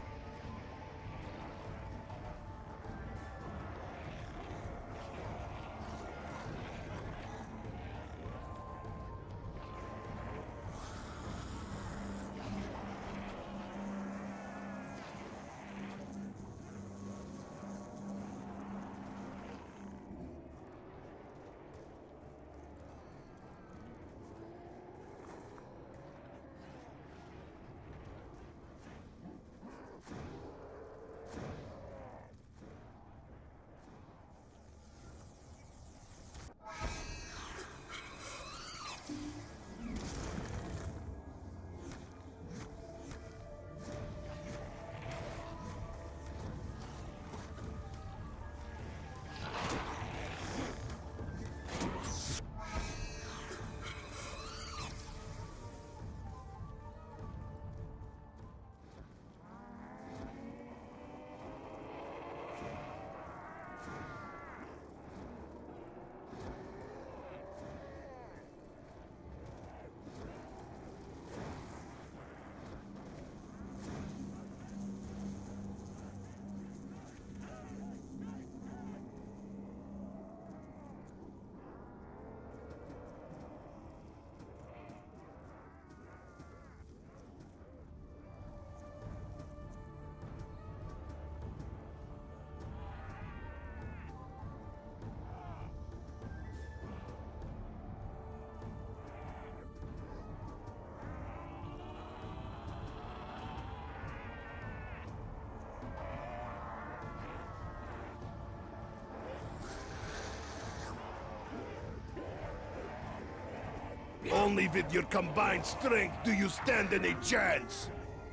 Only with your combined strength do you stand any chance!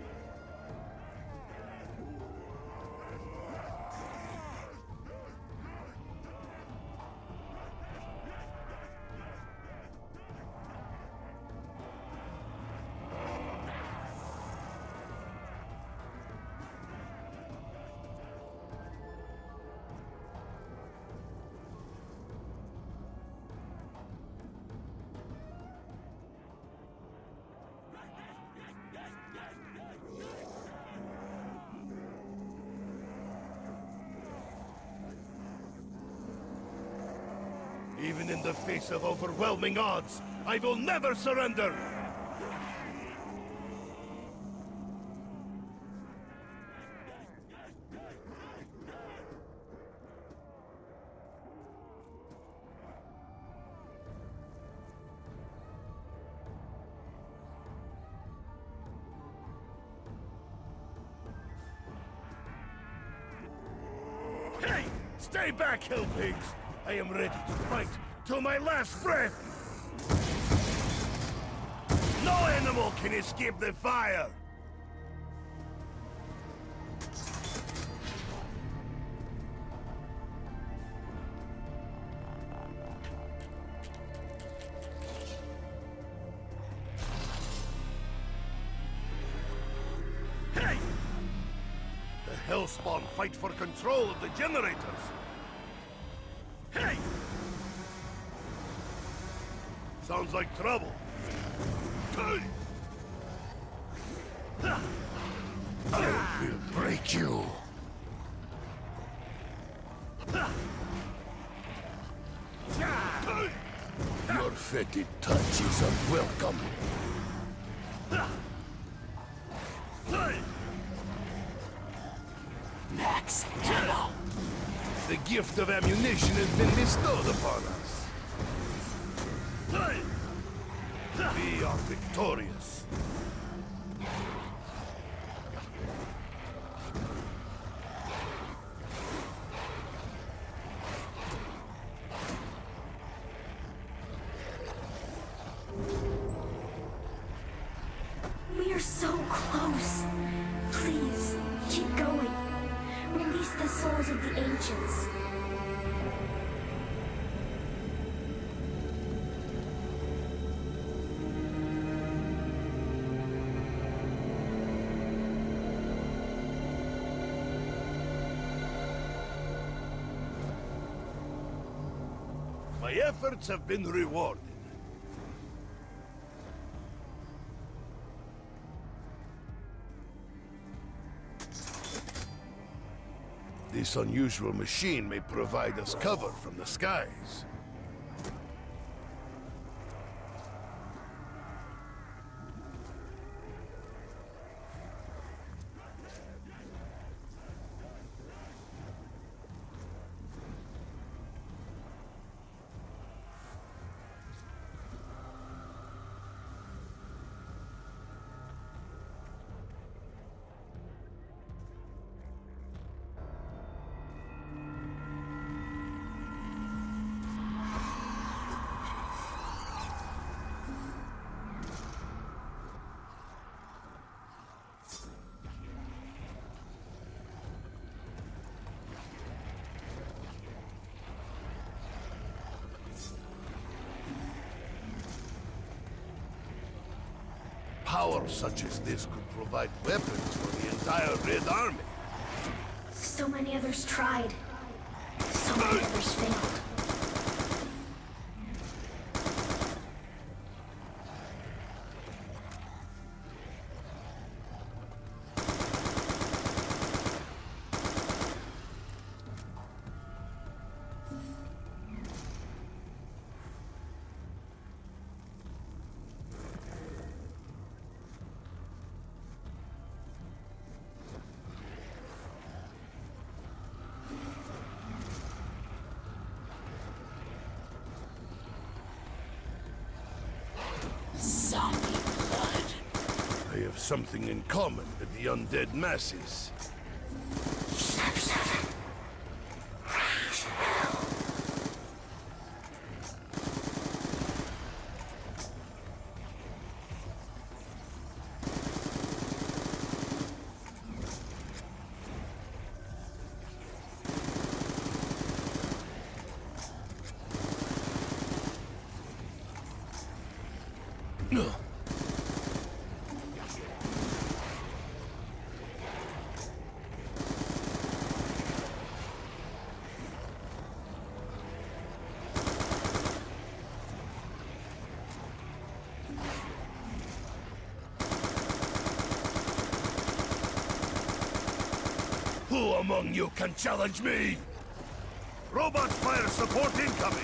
Even in the face of overwhelming odds, I will never surrender! Stay back, hill pigs! I am ready to fight till my last breath! No animal can escape the fire! Hey! The Hellspawn fight for control of the generators! Hey! Sounds like trouble. Hey! I will break you! Your fetid touch is unwelcome. Max ammo. The gift of ammunition has been bestowed upon us. We are victorious. We are so close. Please, keep going. Release the souls of the ancients. My efforts have been rewarded. This unusual machine may provide us cover from the skies. Power such as this could provide weapons for the entire Red Army. So many others tried. So many others failed. Zombie blood. I have something in common with the undead masses. Step seven. Raise hell. No. Who among you can challenge me? Robot fire support incoming!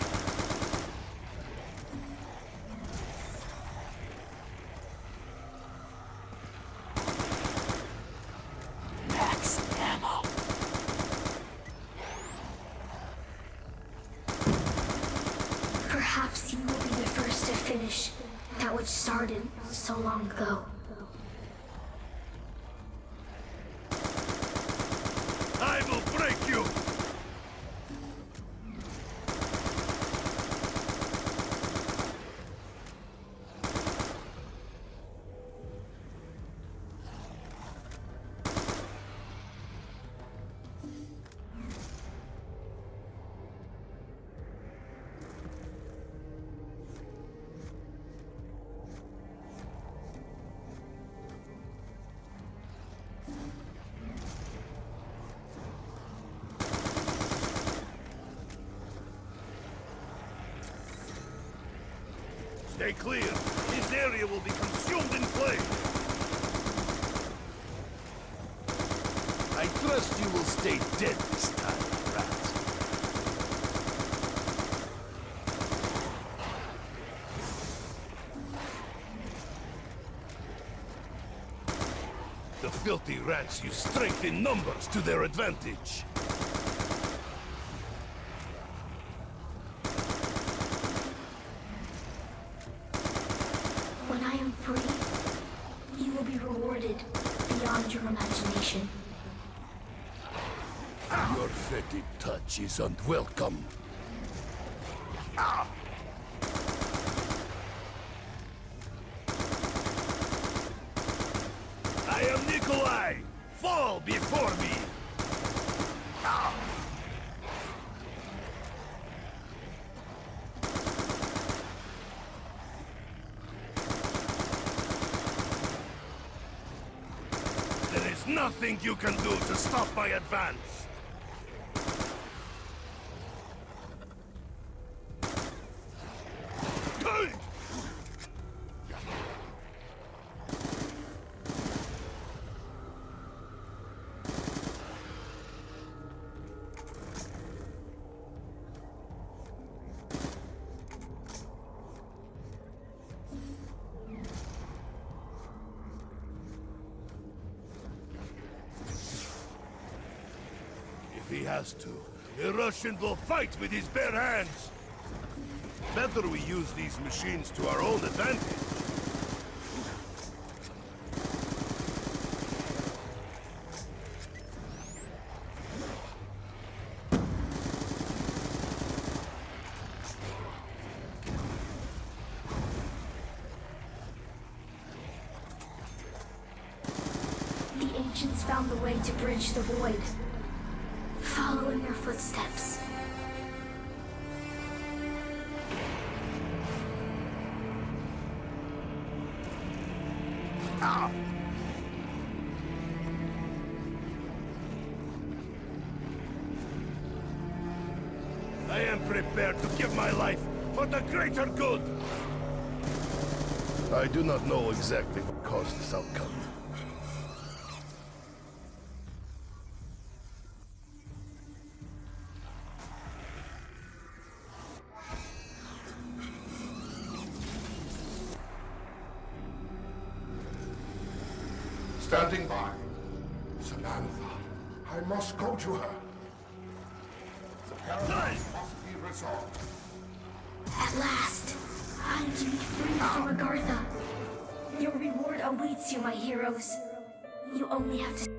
Max ammo. Perhaps you will be the first to finish that which started so long ago. I will break you! Stay clear. This area will be consumed in flames. I trust you will stay dead this time, rats. The filthy rats use strength in numbers to their advantage. When I am free, you will be rewarded beyond your imagination. Your fetid touch is unwelcome. Ah. I am Nikolai! Fall before me! Ah. There is nothing you can do to stop my advance! If he has to, the Russian will fight with his bare hands. Better we use these machines to our own advantage. The ancients found the way to bridge the void. Follow in their footsteps. Ah. I am prepared to give my life for the greater good. I do not know exactly what caused this outcome. Standing by. Samantha, I must go to her. The paradox must be resolved. At last, I am to be free from Agartha. Your reward awaits you, my heroes. You only have to...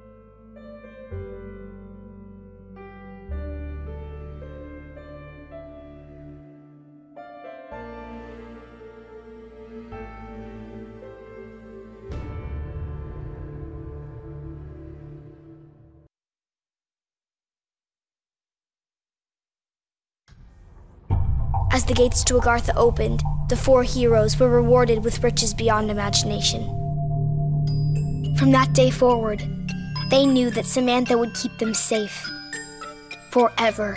As the gates to Agartha opened, the four heroes were rewarded with riches beyond imagination. From that day forward, they knew that Samantha would keep them safe. Forever.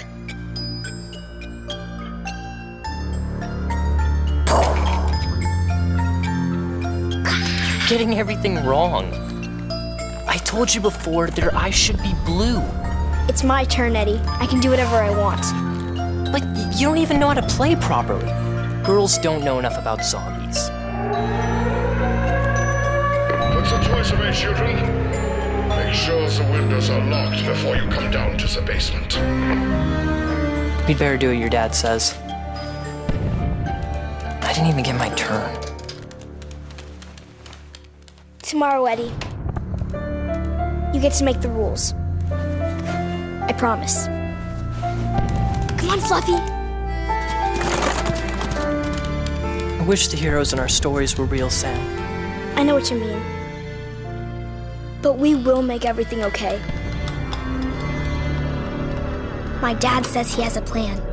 You're getting everything wrong. I told you before their eyes should be blue. It's my turn, Eddie. I can do whatever I want. But you don't even know how to play properly. Girls don't know enough about zombies. What's the choice of it, children? Make sure the windows are locked before you come down to the basement. We'd better do what your dad says. I didn't even get my turn. Tomorrow, Eddie. You get to make the rules. I promise. Come on, Fluffy. I wish the heroes in our stories were real, Sam. I know what you mean. But we will make everything okay. My dad says he has a plan.